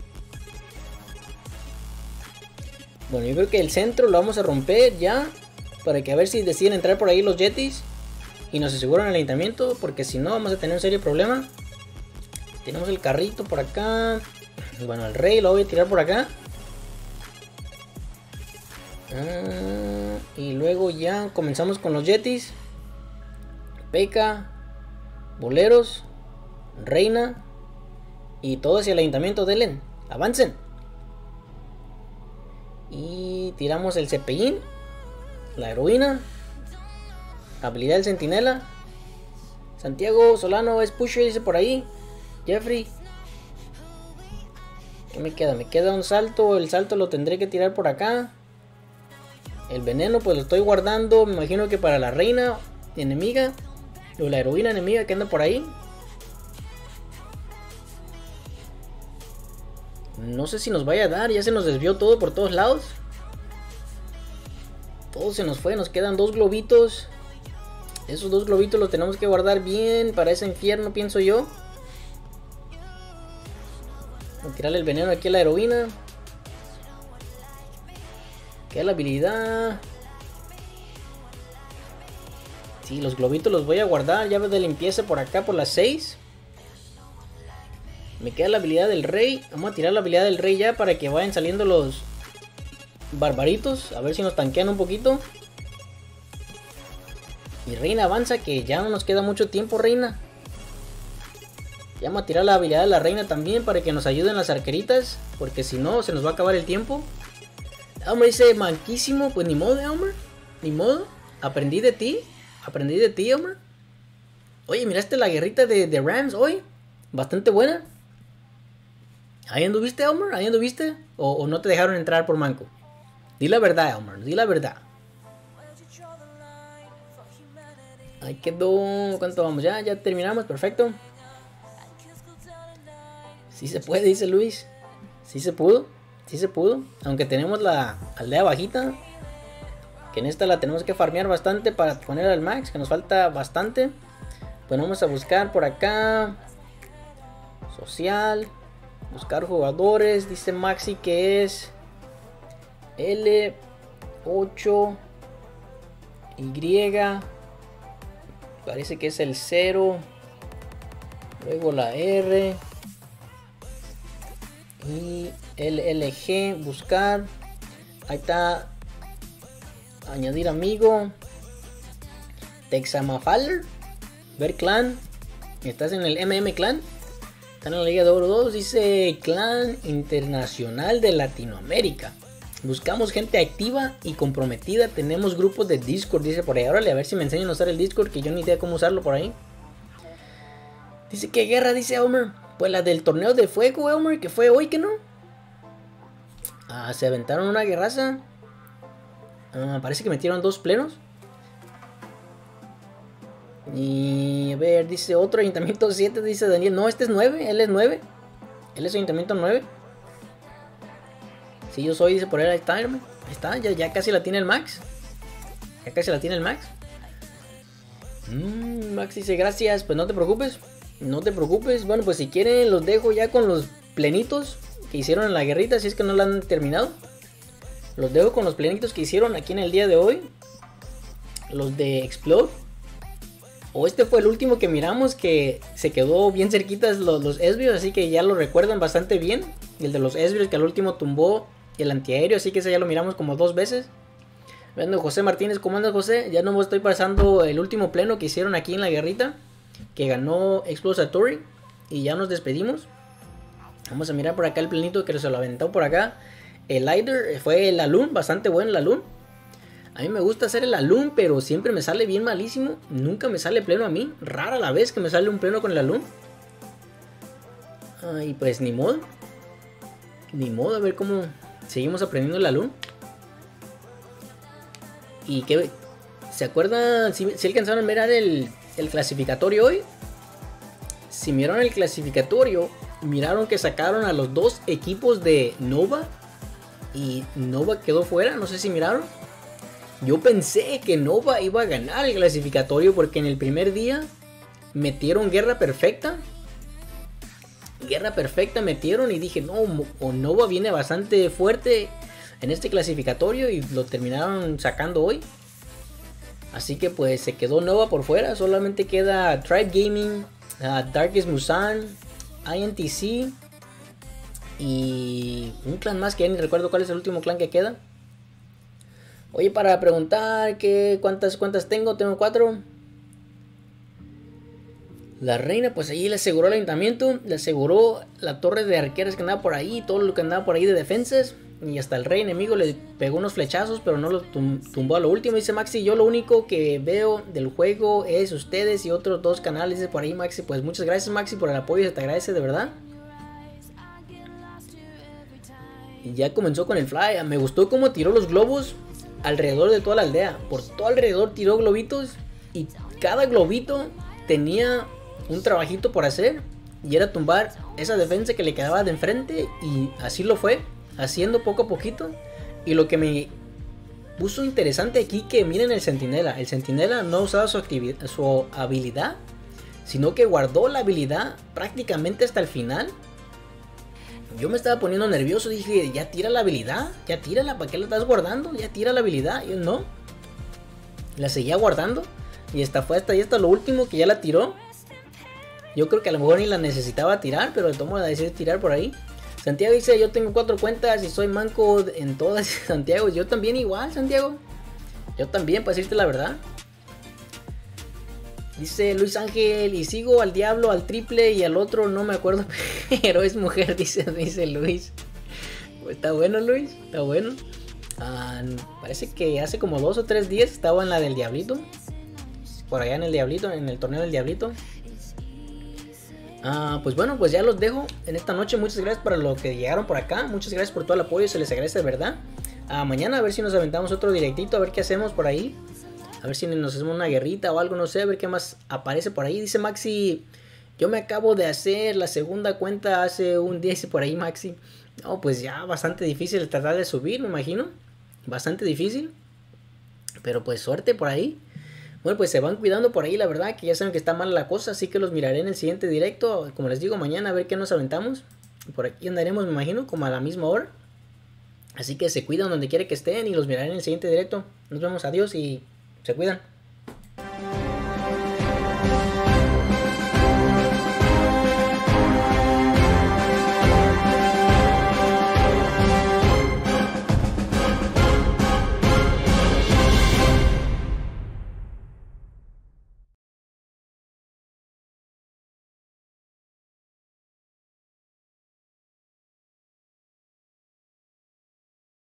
S1: Bueno, yo creo que el centro lo vamos a romper ya. Para que a ver si deciden entrar por ahí los Yetis y nos aseguran el ayuntamiento, porque si no vamos a tener un serio problema. Tenemos el carrito por acá. Bueno, el rey lo voy a tirar por acá. Ah, y luego ya comenzamos con los Yetis. P.E.K.K.A, boleros, reina y todo hacia el ayuntamiento. Delen, avancen. Y tiramos el cepillín, la heroína, habilidad del centinela. Santiago Solano es pusher, dice por ahí. Jeffrey, ¿qué me queda? Me queda un salto. El salto lo tendré que tirar por acá. El veneno pues lo estoy guardando, me imagino que para la reina enemiga o la heroína enemiga que anda por ahí. No sé si nos vaya a dar, ya se nos desvió todo por todos lados. Todo se nos fue, nos quedan dos globitos. Esos dos globitos los tenemos que guardar bien para ese infierno, pienso yo. Voy a tirarle el veneno aquí a la heroína. ¿Qué es la habilidad? Sí, los globitos los voy a guardar. Llave de limpieza por acá por las seis. Me queda la habilidad del rey. Vamos a tirar la habilidad del rey ya para que vayan saliendo los barbaritos. A ver si nos tanquean un poquito. Y reina avanza, que ya no nos queda mucho tiempo, reina. Ya vamos a tirar la habilidad de la reina también para que nos ayuden las arqueritas, porque si no se nos va a acabar el tiempo. Hombre, dice manquísimo. Pues ni modo, hombre. Ni modo. Aprendí de ti. Aprendí de ti, hombre. Oye, miraste la guerrita de, de Rams hoy. Bastante buena. ¿Ahí anduviste, hombre? ¿Ahí anduviste? ¿O, o no te dejaron entrar por manco? Di la verdad, hombre. Di la verdad. Ahí quedó. ¿Cuánto vamos? Ya, ya terminamos. Perfecto. Sí se puede, dice Luis. Sí se pudo. Sí se pudo. Aunque tenemos la aldea bajita. Que en esta la tenemos que farmear bastante para poner al max. Que nos falta bastante. Pues vamos a buscar por acá. Social. Buscar jugadores. Dice Maxi que es L ocho Y. Parece que es el cero. Luego la R. Y L L G. Buscar. Ahí está. Añadir amigo. Texamafaller. Ver clan. Estás en el M M Clan. Están en la Liga de Oro dos. Dice Clan Internacional de Latinoamérica. Buscamos gente activa y comprometida. Tenemos grupos de Discord. Dice por ahí. Órale, a ver si me enseñan a usar el Discord. Que yo ni idea cómo usarlo por ahí. Dice que guerra, dice Elmer. Pues la del torneo de fuego, Elmer. Que fue hoy, que no. Ah, se aventaron una guerraza. Ah, parece que metieron dos plenos. Y a ver, dice otro ayuntamiento siete, dice Daniel. No, este es nueve, él es nueve. Él es ayuntamiento nueve. Si sí, yo soy, dice por él, ahí está, hermano. Ahí está, ya, ya casi la tiene el Max. Ya casi la tiene el Max. Mm, Max dice gracias, pues no te preocupes. No te preocupes. Bueno, pues si quieren los dejo ya con los plenitos que hicieron en la guerrita, si es que no la han terminado. Los dejo con los plenitos que hicieron aquí en el día de hoy. Los de Explode. O este fue el último que miramos, que se quedó bien cerquitas los, los esbios, así que ya lo recuerdan bastante bien. El de los esbios que al último tumbó el antiaéreo, así que ese ya lo miramos como dos veces. Viendo José Martínez, ¿cómo andas, José? Ya no me estoy pasando el último pleno que hicieron aquí en la guerrita, que ganó Explosatory, y ya nos despedimos. Vamos a mirar por acá el plenito que se lo aventó por acá. El Lider fue el Alun, bastante bueno el Alun. A mí me gusta hacer el Alun, pero siempre me sale bien malísimo. Nunca me sale pleno a mí. Rara la vez que me sale un pleno con el Alun. Ay, pues ni modo. Ni modo, a ver cómo seguimos aprendiendo el Alun. Y que... ¿Se acuerdan? Si, si alcanzaron a mirar el, el clasificatorio hoy. Si miraron el clasificatorio, miraron que sacaron a los dos equipos de Nova. Y Nova quedó fuera, no sé si miraron. Yo pensé que Nova iba a ganar el clasificatorio porque en el primer día metieron guerra perfecta. Guerra perfecta metieron y dije, no, o Nova viene bastante fuerte en este clasificatorio y lo terminaron sacando hoy. Así que pues se quedó Nova por fuera, solamente queda Tribe Gaming, uh, Darkest Musan, I N T C y un clan más que ya ni recuerdo cuál es el último clan que queda. Oye, para preguntar que cuántas cuentas tengo, tengo cuatro. La reina, pues ahí le aseguró el ayuntamiento, le aseguró la torre de arqueras que andaba por ahí, todo lo que andaba por ahí de defensas. Y hasta el rey enemigo le pegó unos flechazos, pero no lo tum tumbó a lo último. Dice Maxi, yo lo único que veo del juego es ustedes y otros dos canales. Dice por ahí Maxi, pues muchas gracias Maxi por el apoyo, se te agradece de verdad. Y ya comenzó con el fly, me gustó cómo tiró los globos alrededor de toda la aldea. Por todo alrededor tiró globitos y cada globito tenía un trabajito por hacer. Y era tumbar esa defensa que le quedaba de enfrente. Y así lo fue, haciendo poco a poquito. Y lo que me puso interesante aquí, que miren el centinela. El centinela no usaba su, su habilidad, sino que guardó la habilidad prácticamente hasta el final. Yo me estaba poniendo nervioso, dije, ya tira la habilidad, ya tírala, ¿para qué la estás guardando? Ya tira la habilidad, yo no. La seguía guardando y hasta fue hasta ahí hasta lo último que ya la tiró. Yo creo que a lo mejor ni la necesitaba tirar, pero tomo la decisión de tirar por ahí. Santiago dice, yo tengo cuatro cuentas y soy manco en todas. Santiago, yo también igual, Santiago. Yo también, para decirte la verdad. Dice Luis Ángel, y sigo al diablo, al triple y al otro no me acuerdo, pero es mujer, dice, dice Luis. Pues está bueno, Luis, está bueno. Uh, parece que hace como dos o tres días estaba en la del Diablito. Por allá en el Diablito, en el torneo del Diablito. Uh, pues bueno, pues ya los dejo en esta noche. Muchas gracias para los que llegaron por acá. Muchas gracias por todo el apoyo, se les agradece de verdad. Uh, mañana a ver si nos aventamos otro directito, a ver qué hacemos por ahí. A ver si nos hacemos una guerrita o algo, no sé, a ver qué más aparece por ahí. Dice Maxi, yo me acabo de hacer la segunda cuenta hace un día, dice por ahí Maxi. No, pues ya bastante difícil tratar de subir, me imagino. Bastante difícil. Pero pues suerte por ahí. Bueno, pues se van cuidando por ahí, la verdad, que ya saben que está mal la cosa. Así que los miraré en el siguiente directo. Como les digo, mañana a ver qué nos aventamos. Por aquí andaremos, me imagino, como a la misma hora. Así que se cuidan donde quiera que estén y los miraré en el siguiente directo. Nos vemos, adiós y... se cuidan.